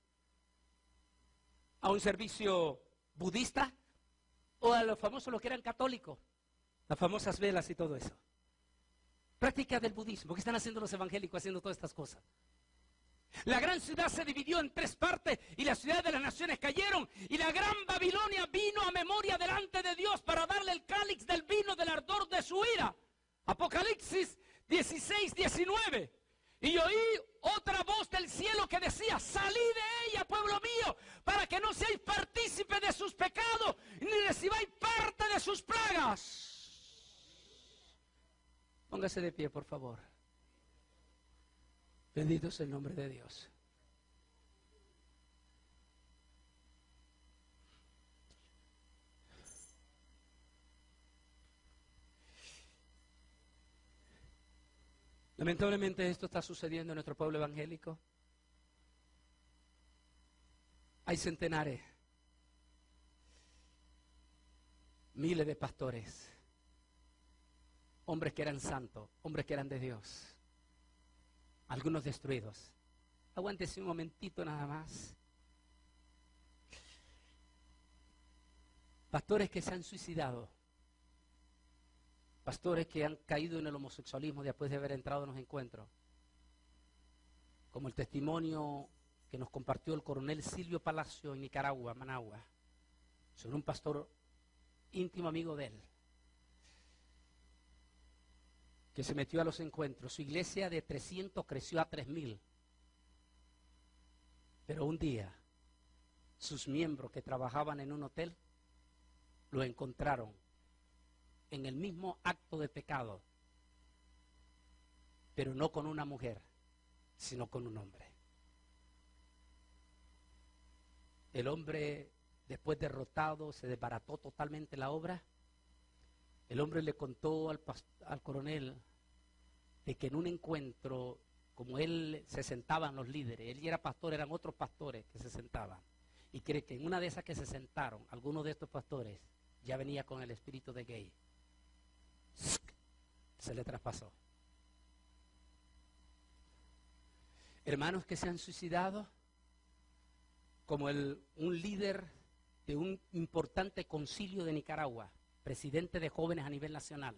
¿A un servicio budista? ¿O a los famosos, los que eran católicos? Las famosas velas y todo eso. Práctica del budismo. ¿Qué están haciendo los evangélicos haciendo todas estas cosas? La gran ciudad se dividió en tres partes y las ciudades de las naciones cayeron. Y la gran Babilonia vino a memoria delante de Dios para darle el cáliz del vino del ardor de su ira. Apocalipsis dieciséis, diecinueve. Y oí otra voz del cielo que decía: salid de ella, pueblo mío, para que no seáis partícipes de sus pecados, ni recibáis parte de sus plagas. Póngase de pie, por favor. Bendito es el nombre de Dios. Lamentablemente esto está sucediendo en nuestro pueblo evangélico. Hay centenares, miles de pastores, hombres que eran santos, hombres que eran de Dios, algunos destruidos. Aguántese un momentito nada más. Pastores que se han suicidado. Pastores que han caído en el homosexualismo después de haber entrado en los encuentros. Como el testimonio que nos compartió el coronel Silvio Palacio en Nicaragua, Managua, sobre un pastor íntimo amigo de él, que se metió a los encuentros. Su iglesia de trescientos creció a tres mil. Pero un día, sus miembros que trabajaban en un hotel, lo encontraron en el mismo acto de pecado, pero no con una mujer, sino con un hombre. El hombre, después derrotado, se desbarató totalmente la obra. El hombre le contó al, al coronel de que en un encuentro, como él se sentaban los líderes, él ya era pastor, eran otros pastores que se sentaban, y cree que en una de esas que se sentaron, algunos de estos pastores ya venía con el espíritu de gay. Se le traspasó. Hermanos que se han suicidado, como el, un líder de un importante concilio de Nicaragua, presidente de jóvenes a nivel nacional.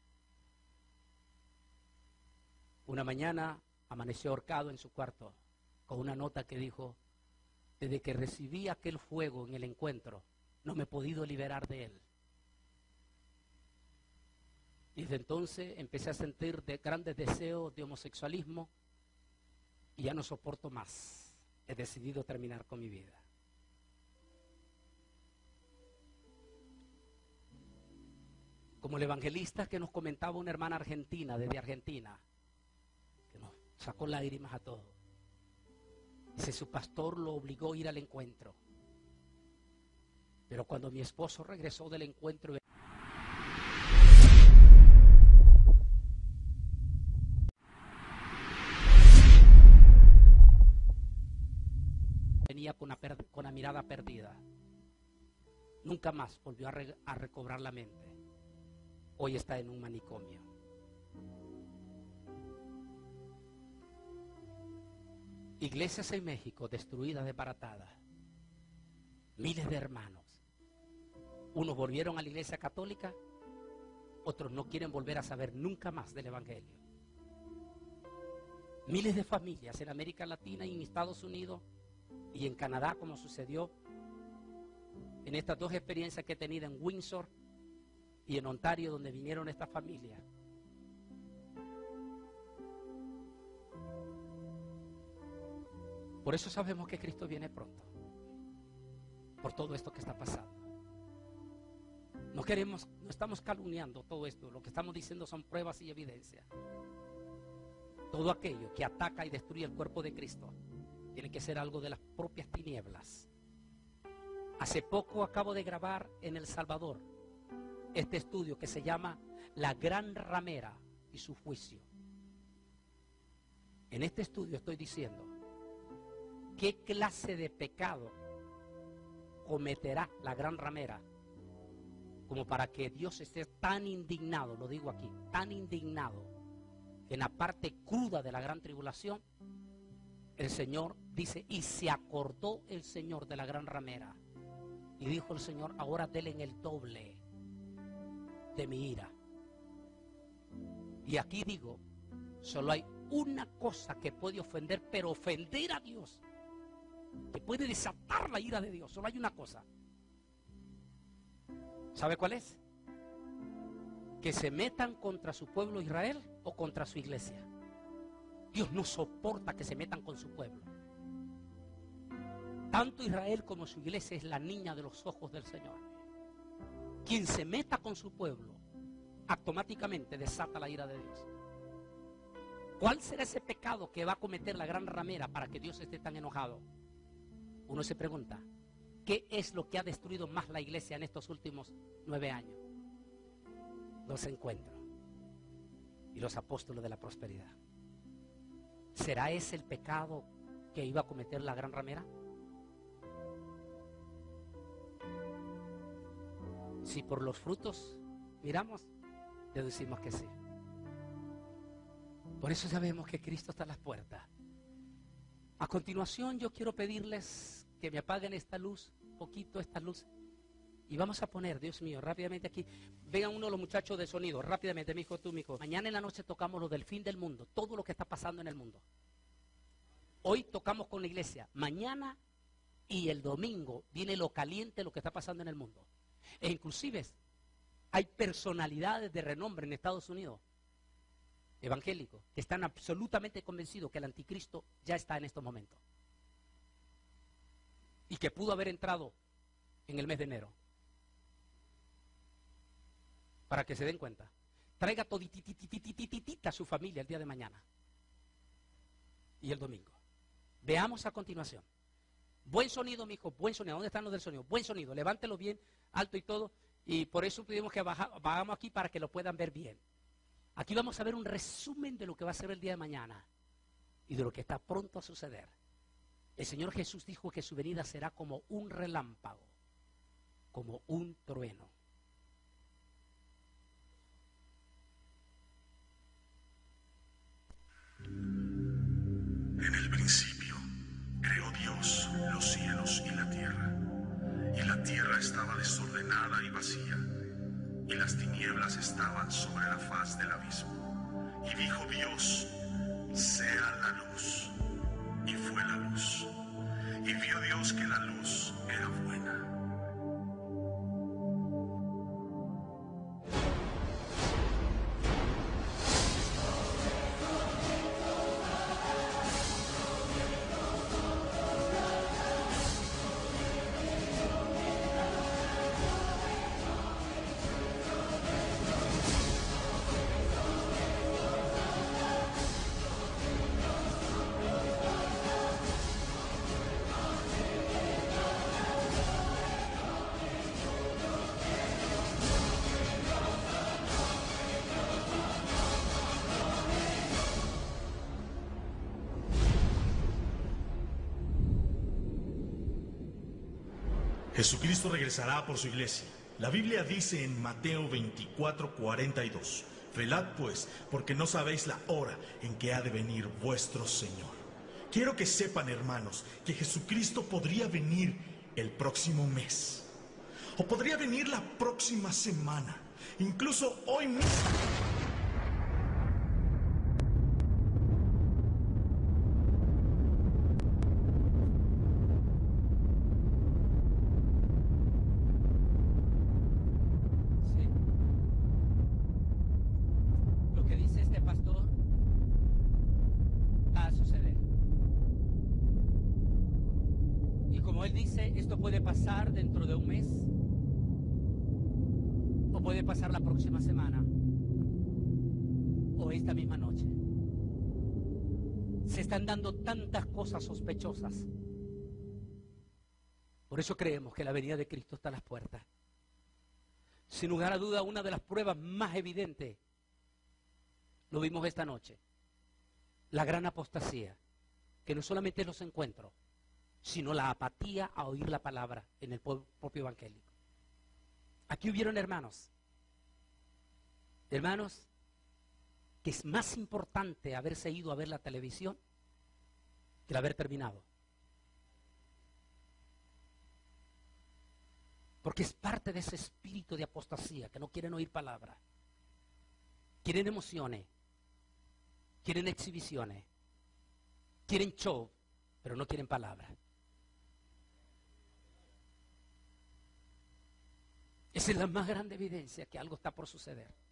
Una mañana amaneció ahorcado en su cuarto con una nota que dijo: desde que recibí aquel fuego en el encuentro, no me he podido liberar de él. Y desde entonces empecé a sentir de grandes deseos de homosexualismo y ya no soporto más. He decidido terminar con mi vida. Como el evangelista que nos comentaba una hermana argentina, desde Argentina, que nos sacó lágrimas a todos. Dice, su pastor lo obligó a ir al encuentro. Pero cuando mi esposo regresó del encuentro, venía con una, con una mirada perdida. Nunca más volvió a, re, a recobrar la mente. Hoy está en un manicomio. Iglesias en México destruidas, desbaratadas. Miles de hermanos. Unos volvieron a la iglesia católica, otros no quieren volver a saber nunca más del evangelio. Miles de familias en América Latina y en Estados Unidos y en Canadá, como sucedió en estas dos experiencias que he tenido en Windsor y en Ontario, donde vinieron estas familias. Por eso sabemos que Cristo viene pronto, por todo esto que está pasando. No queremos, no estamos calumniando todo esto, lo que estamos diciendo son pruebas y evidencias. Todo aquello que ataca y destruye el cuerpo de Cristo tiene que ser algo de las propias tinieblas. Hace poco acabo de grabar en El Salvador este estudio que se llama La Gran Ramera y su juicio. En este estudio estoy diciendo qué clase de pecado cometerá la gran ramera como para que Dios esté tan indignado, lo digo aquí, tan indignado, que en la parte cruda de la gran tribulación el Señor dice, y se acordó el Señor de la gran ramera y dijo el Señor, ahora denle en el doble de mi ira. Y aquí digo, solo hay una cosa que puede ofender, pero ofender a Dios, que puede desatar la ira de Dios. Solo hay una cosa. ¿Sabe cuál es? Que se metan contra su pueblo Israel o contra su iglesia. Dios no soporta que se metan con su pueblo. Tanto Israel como su iglesia es la niña de los ojos del Señor. Quien se meta con su pueblo automáticamente desata la ira de Dios. ¿Cuál será ese pecado que va a cometer la gran ramera para que Dios esté tan enojado? Uno se pregunta, ¿qué es lo que ha destruido más la iglesia en estos últimos nueve años? Los encuentros y los apóstoles de la prosperidad. ¿Será ese el pecado que iba a cometer la gran ramera? Si por los frutos miramos, deducimos que sí. Por eso sabemos que Cristo está a las puertas. A continuación yo quiero pedirles que me apaguen esta luz, poquito esta luz, y vamos a poner, Dios mío, rápidamente aquí. Vengan uno de los muchachos de sonido, rápidamente, mi hijo, tú, mi hijo. Mañana en la noche tocamos lo del fin del mundo, todo lo que está pasando en el mundo. Hoy tocamos con la iglesia. Mañana y el domingo viene lo caliente, lo que está pasando en el mundo. E inclusive hay personalidades de renombre en Estados Unidos, evangélicos, que están absolutamente convencidos que el anticristo ya está en estos momentos. Y que pudo haber entrado en el mes de enero. Para que se den cuenta. Traiga todititititititita a su familia el día de mañana. Y el domingo. Veamos a continuación. Buen sonido, mijo, buen sonido. ¿Dónde están los del sonido? Buen sonido. Levántelo bien, alto y todo. Y por eso pedimos que baja, bajamos aquí para que lo puedan ver bien. Aquí vamos a ver un resumen de lo que va a ser el día de mañana. Y de lo que está pronto a suceder. El Señor Jesús dijo que su venida será como un relámpago. Como un trueno. En el principio creó Dios los cielos y la tierra, y la tierra estaba desordenada y vacía, y las tinieblas estaban sobre la faz del abismo. Y dijo Dios, sea la luz, y fue la luz. Y vio Dios que la luz era buena. Jesucristo regresará por su iglesia. La Biblia dice en Mateo veinticuatro, cuarenta y dos, velad pues, porque no sabéis la hora en que ha de venir vuestro Señor. Quiero que sepan, hermanos, que Jesucristo podría venir el próximo mes, o podría venir la próxima semana, incluso hoy mismo. Pasar dentro de un mes o puede pasar la próxima semana o esta misma noche. Se están dando tantas cosas sospechosas. Por eso creemos que la venida de Cristo está a las puertas. Sin lugar a duda, una de las pruebas más evidentes lo vimos esta noche: la gran apostasía, que no solamente los encuentros, sino la apatía a oír la palabra en el propio evangelio. Aquí hubieron hermanos, hermanos, que es más importante haberse ido a ver la televisión que el haber terminado. Porque es parte de ese espíritu de apostasía, que no quieren oír palabra, quieren emociones, quieren exhibiciones, quieren show, pero no quieren palabras. Esa es la más grande evidencia que algo está por suceder.